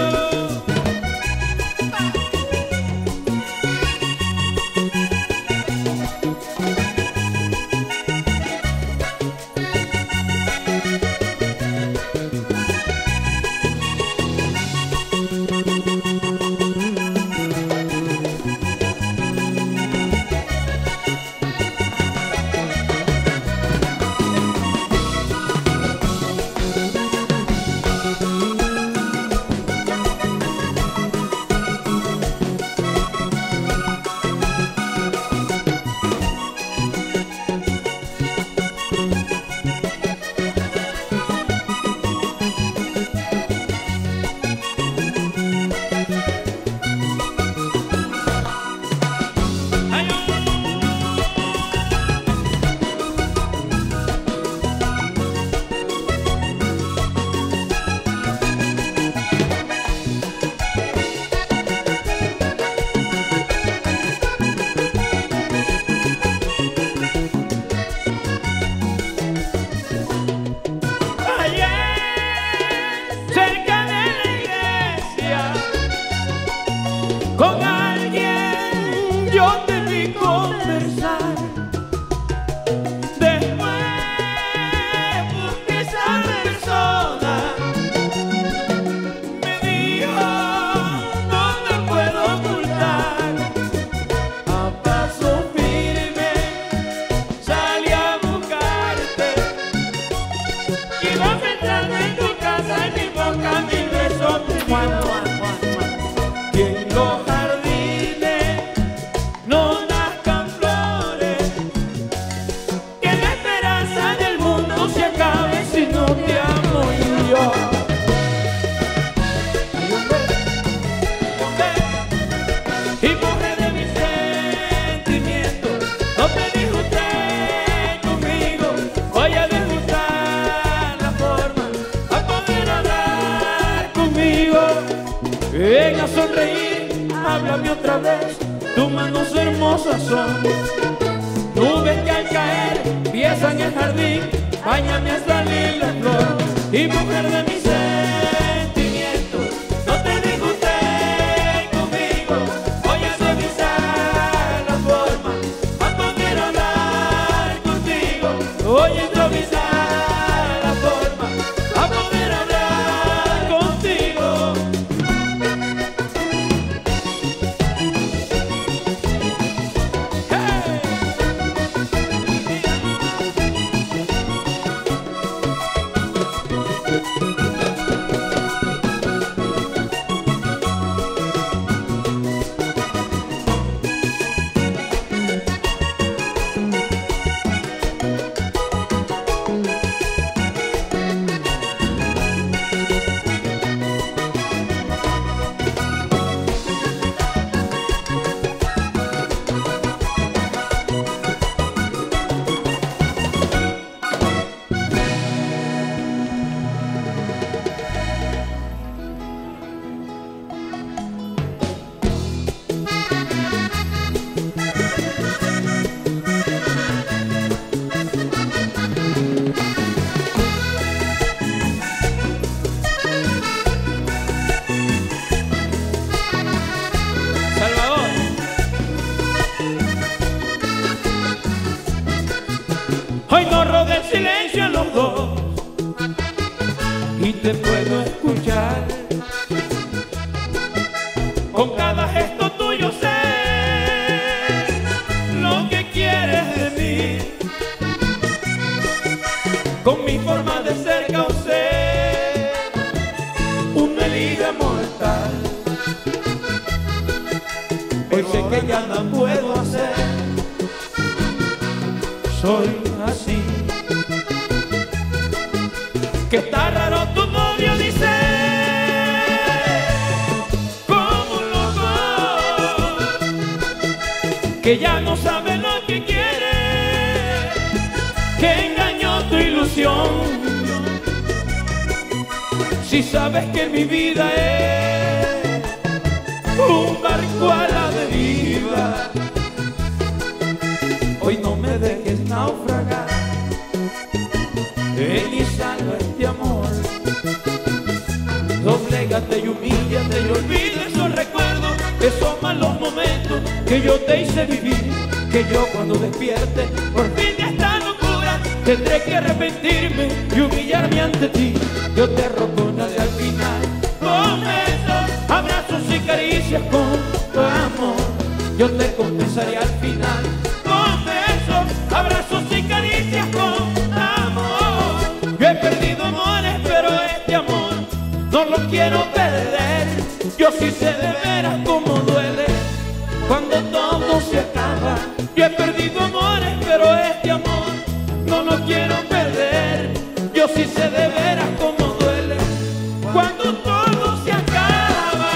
Con alguien yo te vi conversar, después busqué esa persona, me dijo no me puedo ocultar, a paso firme salí a buscarte, iba entrando en tu casa, en mi boca mil besos, y en los jardines no nazcan flores, que la esperanza del mundo se acabe si no te amo yo. Y mujer de mis sentimientos, no te dijo usted conmigo, voy a disfrutar la forma a poder hablar conmigo. Ven a sonreír, háblame otra vez, tus manos hermosas son nubes que al caer empiezan el jardín, báñame hasta salir la flor. Y mujer de mis sentimientos, no te dijo usted conmigo, voy a revisar la forma a poder hablar contigo, voy a improvisar la forma a poder hablar contigo. Hoy nos rodea el silencio a los dos y te puedo escuchar. Con cada gesto tuyo sé lo que quieres de mí. Con mi forma de ser causé una herida mortal. Hoy sé que ya no puedo hacer, soy así. Que está raro tu novio, dice, como un loco, que ya no sabe lo que quiere, que engañó tu ilusión. Si sabes que mi vida es un barco a la deriva, hoy no me dejes naufragar, ven y salva este amor. Doblégate y humíllate y olvida esos recuerdos, esos malos momentos que yo te hice vivir, que yo cuando despierte por fin de esta locura tendré que arrepentirme y humillarme ante ti. Yo te roconaré al final con besos, abrazos y caricias con tu amor. Yo te compensaré al final con besos, abrazos y caricias con amor. Yo he perdido amores, pero este amor no lo quiero perder. Yo sí sé de veras cómo duele cuando todo se acaba. Yo he perdido amores, pero este amor no lo quiero perder. Yo sí sé de veras cómo duele cuando todo se acaba.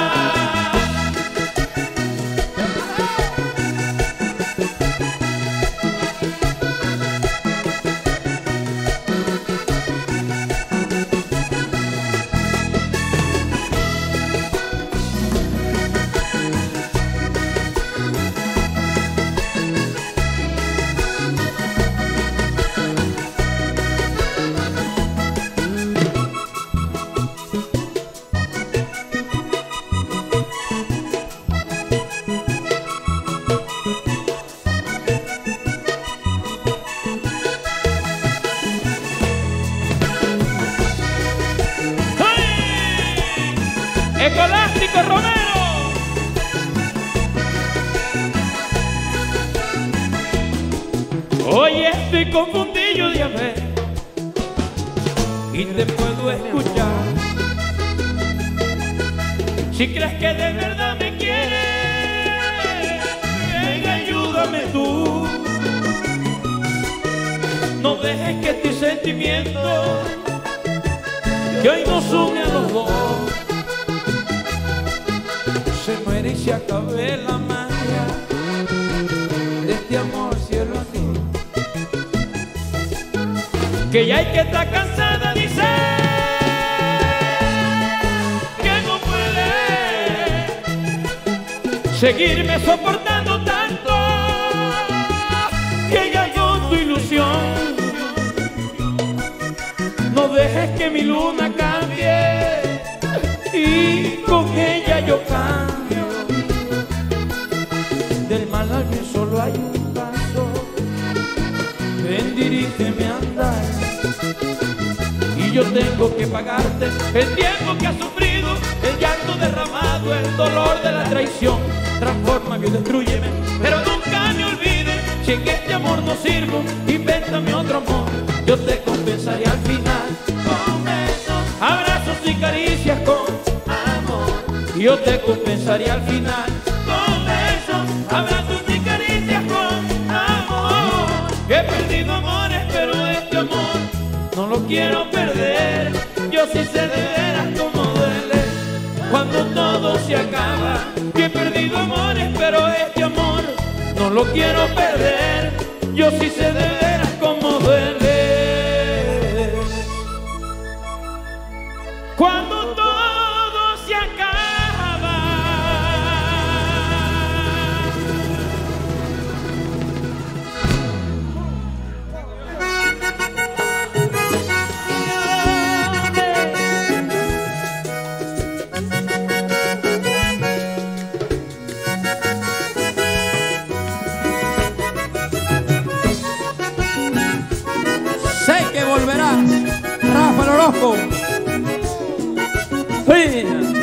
Escolástico Romero. Hoy estoy confundido de ver y te puedo escuchar. Si crees que de verdad me quieres, ven, ayúdame tú. No dejes que este sentimiento que hoy nos une a los dos se muere y se acabe la magia de este amor cielo azul. Que ya hay que estar cansada, dice que no puede seguirme soportando tanto, que engañó tu ilusión. No dejes que mi luna cambie y con ella yo cambio. Del mal al bien solo hay un paso, ven, dirígeme a andar. Y yo tengo que pagarte el tiempo que has sufrido, el llanto derramado, el dolor de la traición. Transfórmame y destrúyeme, pero nunca me olvides. Si en este amor no sirvo, invéntame otro amor. Yo te compensaré al final con besos, abrazos y caricias con amor. Yo te compensaré al final con besos, abrazos y caricias con amor. He perdido amores, pero este amor no lo quiero perder. Yo sí sé de veras cómo duele cuando todo se acaba. He perdido amores, pero este amor no lo quiero perder. Yo sí sé de veras cómo duele cuando todo se acaba. Sé que volverás, Rafael Orozco. Sí.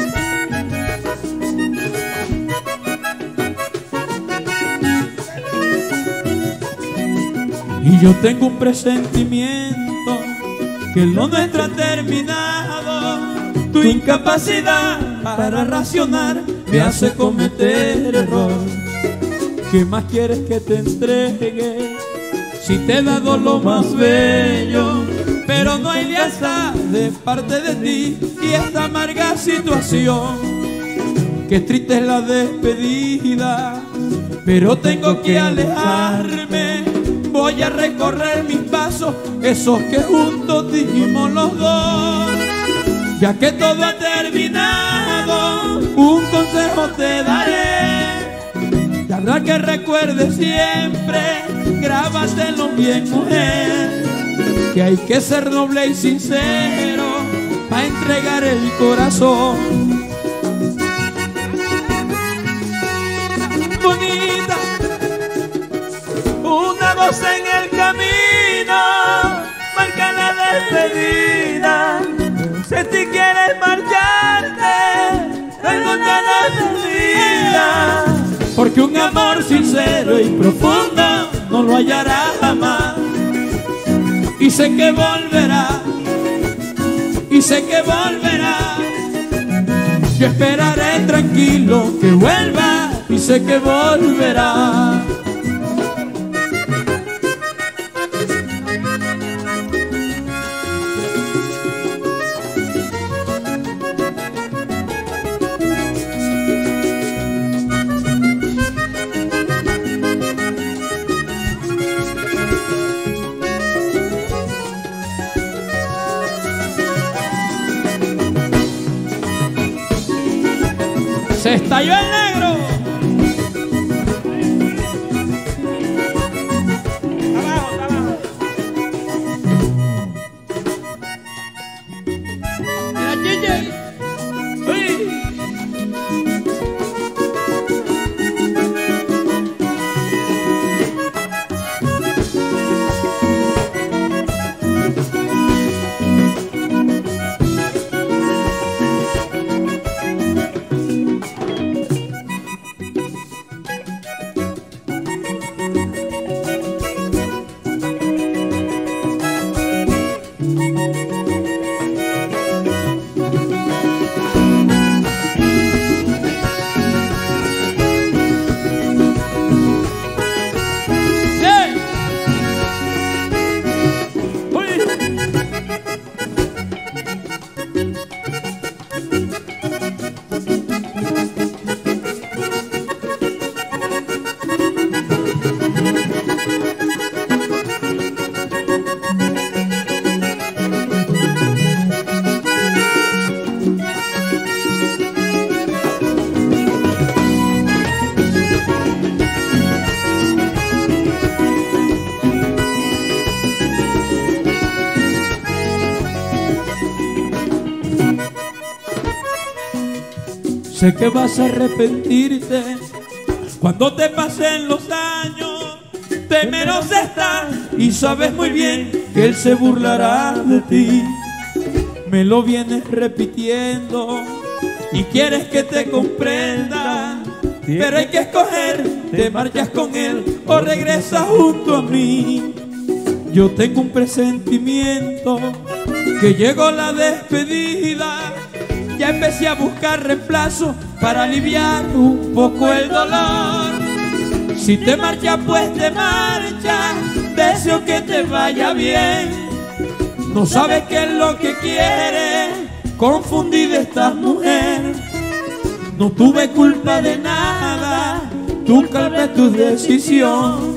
Y yo tengo un presentimiento que lo nuestro ha terminado. Tu incapacidad para racionar me hace cometer error. ¿Qué más quieres que te entregue si te he dado lo más bello? Pero no hay lealtad de parte de ti y esta amarga situación. Qué triste es la despedida pero tengo que alejarme. Voy a recorrer mis pasos, esos que juntos dijimos los dos. Ya que todo ha terminado, un consejo te daré. De verdad que recuerdes siempre, grábatelo bien, mujer, que hay que ser noble y sincero para entregar el corazón. Bonita, una voz en el camino marca la despedida. Si tú quieres marcharte, tengo la despedida. Porque un amor sincero y profundo no lo hallará jamás. Y sé que volverá, y sé que volverá. Yo esperaré tranquilo que vuelva, y sé que volverá. Se estalló el negro. Abajo, abajo. Mira, Gigi. Uy. Sé que vas a arrepentirte cuando te pasen los años. Temerosa estás y sabes muy bien que él se burlará de ti. Me lo vienes repitiendo y quieres que te comprenda, pero hay que escoger, te marchas con él o regresas junto a mí. Yo tengo un presentimiento que llegó la despedida. Ya empecé a buscar reemplazo para aliviar un poco el dolor. Si te marchas, pues te marchas. Deseo que te vaya bien. No sabes qué es lo que quieres. Confundida estás, mujer. No tuve culpa de nada. Tú calmes tu decisión.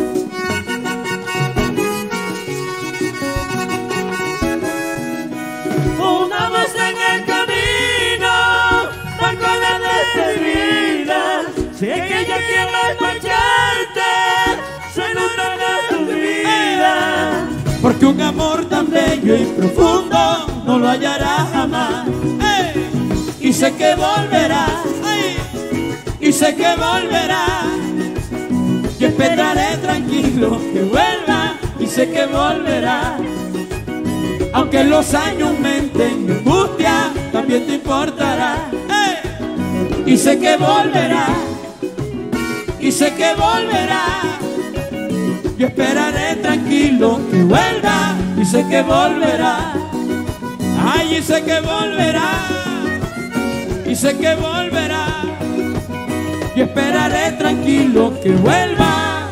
Una vez en el camino, marco la despedida. Si es que ya quieres marcharte, se nota tu vida. Porque un amor tan bello y profundo no lo hallará jamás. ¡Ey! Y sé que volverá, ¡ay! Y sé que volverá. Yo esperaré tranquilo que vuelva y sé que volverá. Aunque los años menten angustia, también te importará. ¡Ey! Y sé que volverá, y sé que volverá. Yo esperaré tranquilo que vuelva y sé que volverá. Ay, y sé que volverá, y sé que volverá. Yo esperaré tranquilo que vuelva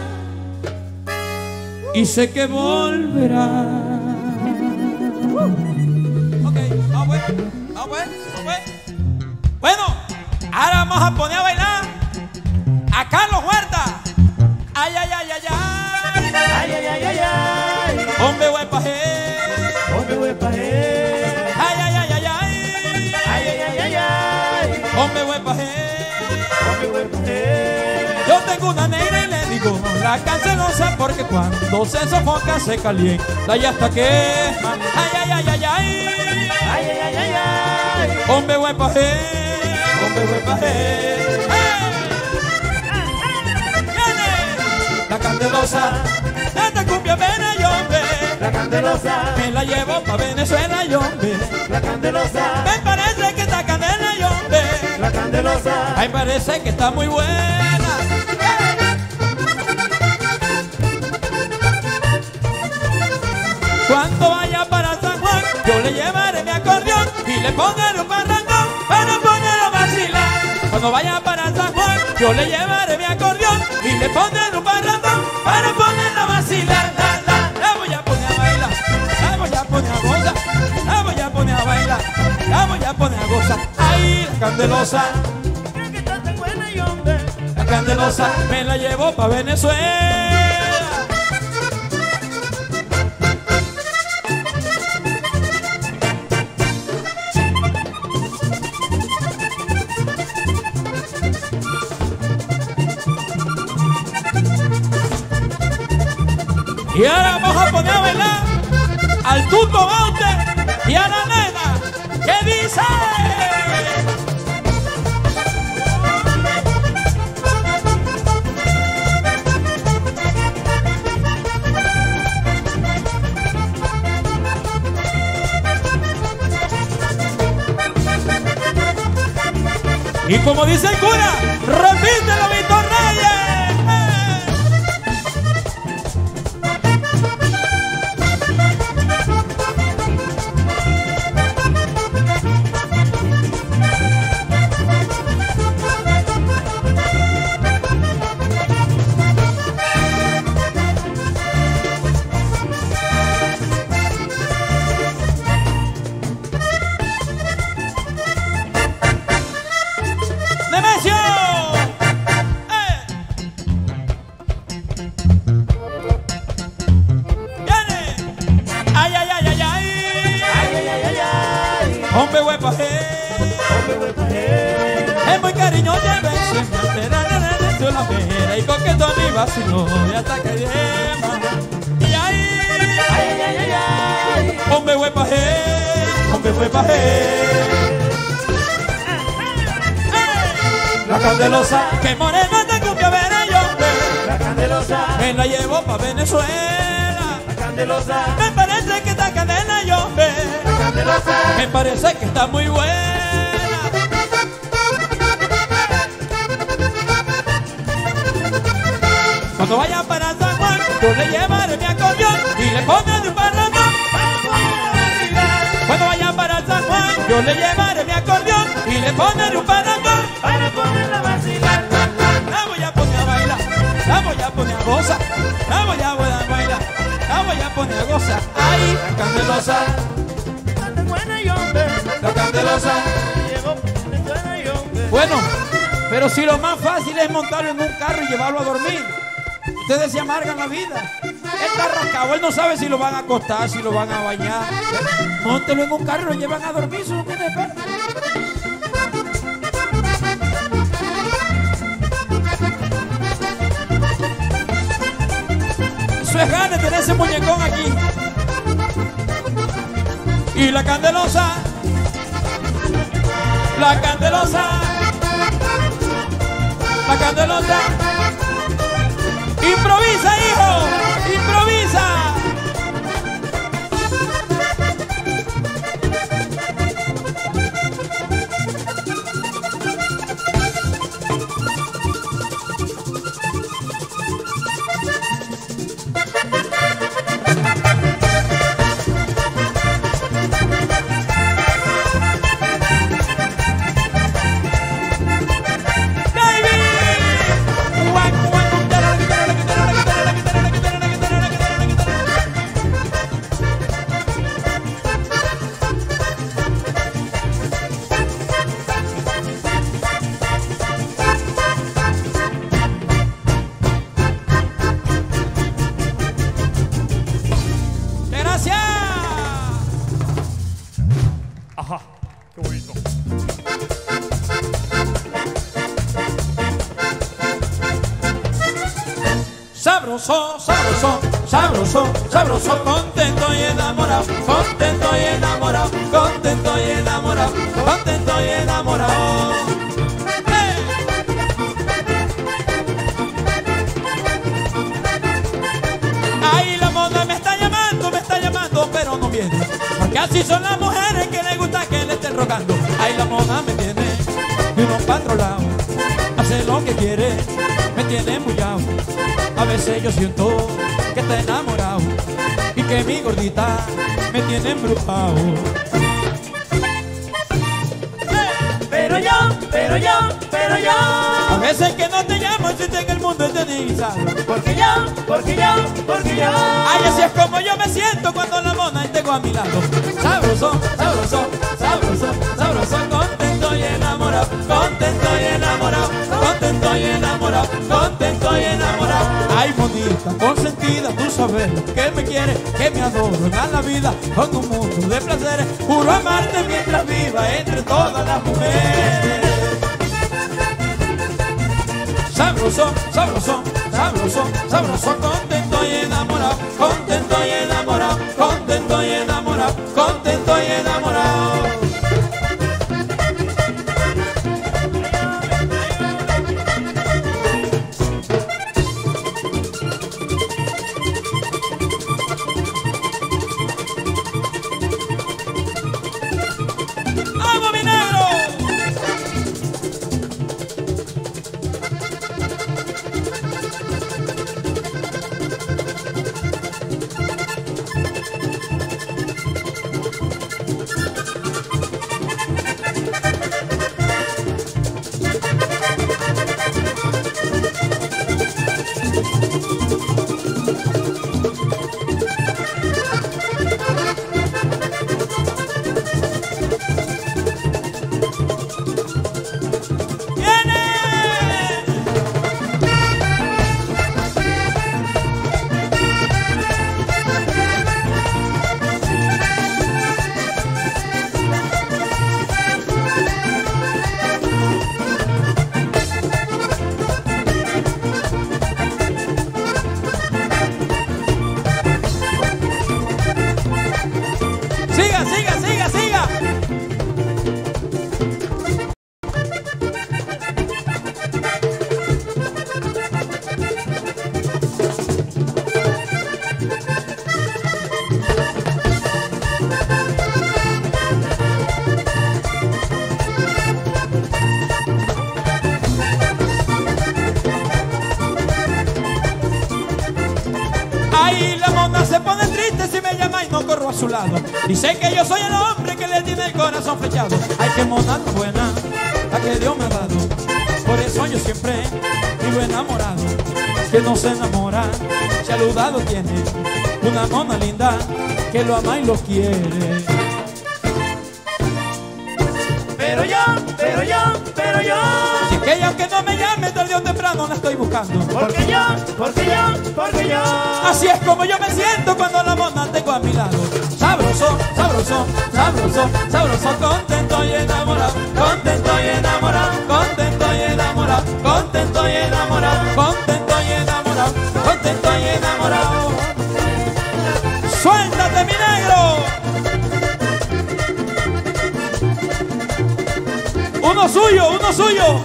y sé que volverá. Ok, ah bueno, ah bueno, ah bueno. Bueno, ahora vamos a poner a bailar a Carlos Huerta. tengo una negra y le digo la cancelosa, porque cuando se sofoca se calienta y hasta quema. Ay, ay, ay, ay, ay. Ay, ay, ay, ay, ay. Hombre buen pajé, hombre buen pajé. La candelosa, esta cumbia pena y hombre. La candelosa, Me la llevo pa' Venezuela y hombre. la candelosa, Me parece que está candela y hombre. la candelosa. Ay, parece que está muy buena. Cuando vaya para San Juan, yo le llevaré mi acordeón y le pondré un parrandón para ponerlo a vacilar. Cuando vaya para San Juan, yo le llevaré mi acordeón y le pondré un parrandón para ponerlo a vacilar. La, la, la voy a poner a bailar, la voy a poner a gozar, la voy a poner a bailar, la voy a poner a gozar. Ay, la candelosa, Creo que está tan buena y hombre. la candelosa, me la llevo pa' Venezuela. Y ahora vamos a poner a bailar al Tuto Baute y a la nena que dice. Y como dice el cura, repítelo, Víctor Reyes. ¡Nemesio! ¡Eh! ¡Viene! ¡Ay, ay, ay, ay, ay! Ay, ay, ay, ay, ay. ¡Hombre buen pajé! Hombre, buen pajé. Es muy cariñoso, siempre de la vera y coqueto a mi vacilo y hasta que yema. ¡Y ay! Ay, ay, ay, ay, ay. ¡Hombre buen pajé! ¡Hombre buen pajé! La candelosa, que morena te cumbia vera y hombre. La candelosa, Me la llevo pa' Venezuela. la candelosa, Me parece que está candela y hombre. la candelosa. Me parece que está muy buena. Cuando vaya para San Juan, yo le llevaré mi acordeón y le pondré un parrandón. Cuando vaya para San Juan, yo le llevaré mi acordeón y le pondré un parrandón. Para ponerla a vacilar. La voy a poner a bailar, la voy a poner a gozar, la voy a poner a bailar, la voy a poner a gozar. Ay, la candelosa, Está tan buena y hombre. la candelosa. Llegó Venezuela y hombre. Bueno, pero si lo más fácil es montarlo en un carro y llevarlo a dormir, ustedes se amargan la vida. Él está rascado, él no sabe si lo van a acostar, si lo van a bañar. Móntelo en un carro y lo llevan a dormir, eso no tiene perro. Eso es gana de tener ese muñecón aquí. Y la candelosa, la candelosa, la candelosa. Improvisa, hijo, improvisa. Baby, Sabroso, sabroso, sabroso, sabroso, contento y enamorado, contento y enamorado, contento y enamorado, contento y enamorado. ¡Eh! Ay, la moda me está llamando, me está llamando, pero no viene, porque así son las mujeres que les gusta que le estén rogando. Ay, la moda me tiene de unos pa' otro lado, hace lo que quiere, me tiene embullado. A veces yo siento que está enamorado y que mi gordita me tiene embrujado. Pero yo, pero yo, pero yo. A veces que no te llamo existe en el mundo eternizado. Porque yo, porque yo, porque yo. Ay, así es como yo me siento cuando la mona tengo a mi lado. Sabroso, sabroso, sabroso, sabroso, contento y enamorado, contento y enamorado, contento y enamorado, contento y enamorado. Ay, bonita, consentida, tú sabes que me quieres, que me adoro en la vida con un mundo de placeres. Juro amarte mientras viva entre todas las mujeres. Sabroso, sabroso, sabroso, sabroso, contento y enamorado, contento y enamorado, contento y enamorado, contento y enamorado. ¡Vamos, mi negro! Siga, siga, siga, siga. Ay, la mona se pone triste si me llama y no corro a su lado. Dice que yo soy el hombre que le tiene el corazón flechado. Ay, qué mona tan buena, la que Dios me ha dado. Por eso yo siempre vivo enamorado. Que no se enamora, saludado tiene. Una mona linda que lo ama y lo quiere. Pero yo, pero yo, pero yo. Si es que ella aunque no me llame tarde o temprano la estoy buscando. Porque yo, porque yo, porque yo. Así es como yo me siento cuando la mona tengo a mi lado. Sabroso, sabroso, sabroso, sabroso, contento y enamorado, contento y enamorado, contento y enamorado, contento y enamorado, contento y enamorado, contento y enamorado. ¡Suéltate, mi negro! Uno suyo, uno suyo.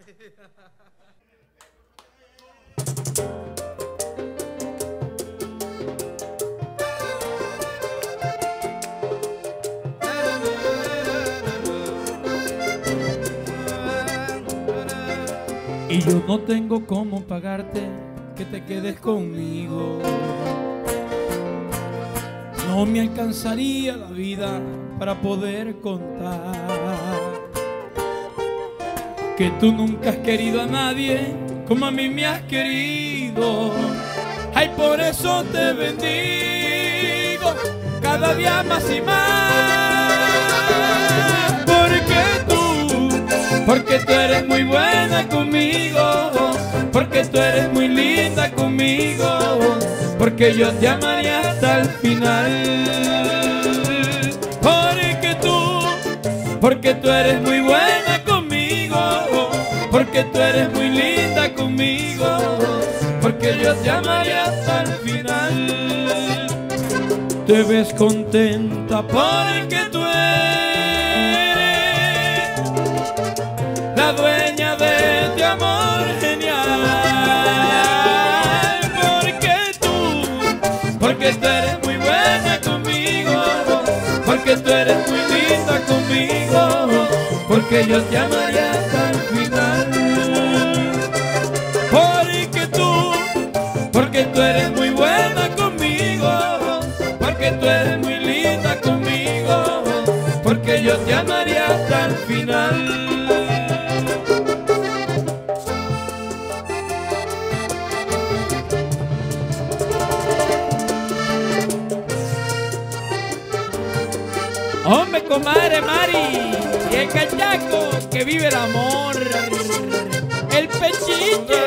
Y yo no tengo cómo pagarte que te quedes conmigo. No me alcanzaría la vida para poder contar que tú nunca has querido a nadie como a mí me has querido. Ay, por eso te bendigo cada día más y más. Porque tú, porque tú eres muy buena conmigo, porque tú eres muy linda conmigo, porque yo te amaré hasta el final. Porque tú, porque tú eres muy buena conmigo, porque tú eres muy linda conmigo, porque yo te amaré hasta el final. Te ves contenta porque tú eres la dueña de este amor genial. Porque tú, porque tú eres muy buena conmigo, porque tú eres muy linda conmigo, porque yo te amaré hasta el final. Porque tú, porque tú eres muy buena conmigo, porque tú eres muy linda conmigo, porque yo te amaré hasta el final. Hombre, comadre Mari, y el cachaco, que vive el amor, el pechiche.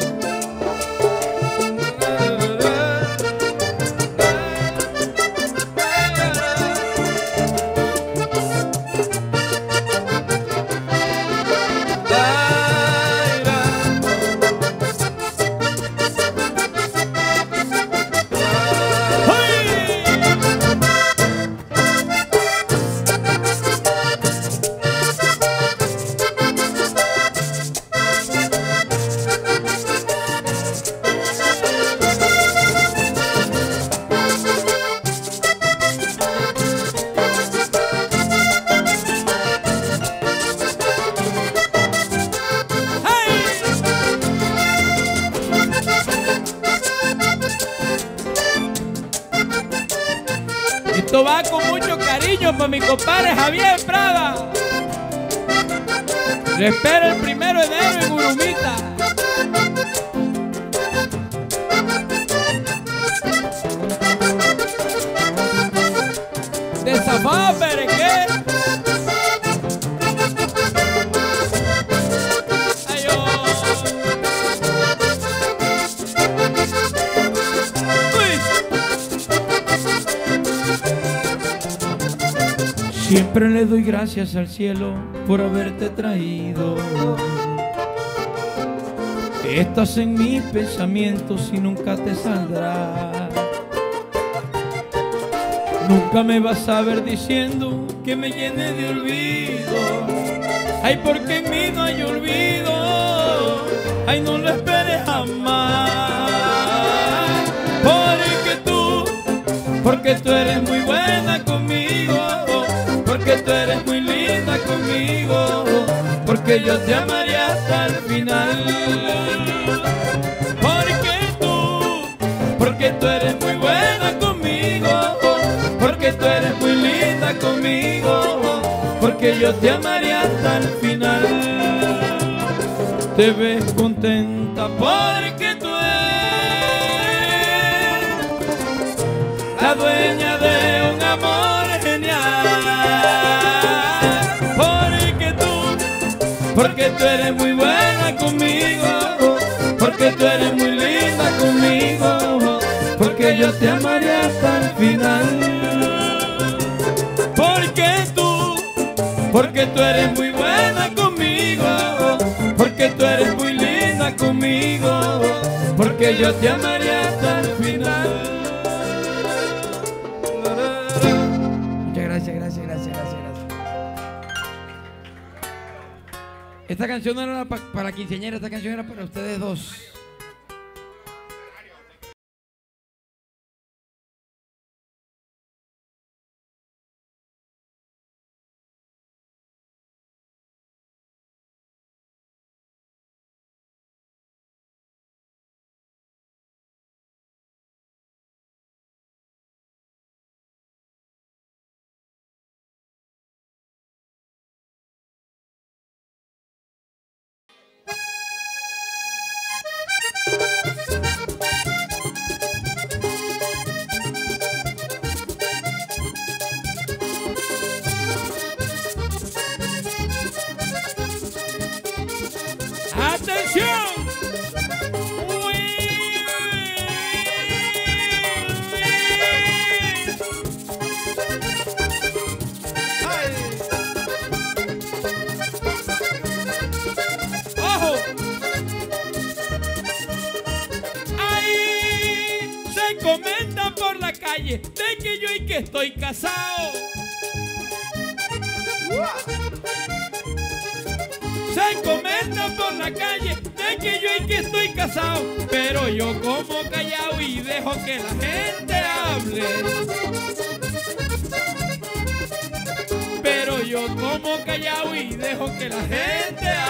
Esto va con mucho cariño para mi compadre Javier Prada. Le espero el primero de enero en Urumita. Desafado Perequé. Siempre le doy gracias al cielo por haberte traído. Estás en mis pensamientos y nunca te saldrás. Nunca me vas a ver diciendo que me llene de olvido. Ay, porque en mí no hay olvido. Ay, no lo esperes jamás. Porque tú, porque tú eres muy buena conmigo, porque tú eres muy linda conmigo, porque yo te amaré hasta el final. Porque tú, porque tú eres muy buena conmigo, porque tú eres muy linda conmigo, porque yo te amaré hasta el final. Te ves contenta porque tú eres la dueña de un amor genial. Porque tú, porque tú eres muy buena conmigo, porque tú eres muy linda conmigo, porque yo te amaré hasta el final. Porque tú, porque tú eres muy buena conmigo, porque tú eres muy linda conmigo, porque yo te amaré hasta el final. Muchas gracias, gracias, gracias, gracias, gracias. Esta canción no era para, para la quinceañera, esta canción era para ustedes dos. ¡Atención! ¡Ojo! ¡Ahí! Se comenta por la calle de que yo y que estoy casado. Se comenta por la calle de que yo y que estoy casado, pero yo como callado y dejo que la gente hable. Pero yo como callado y dejo que la gente hable.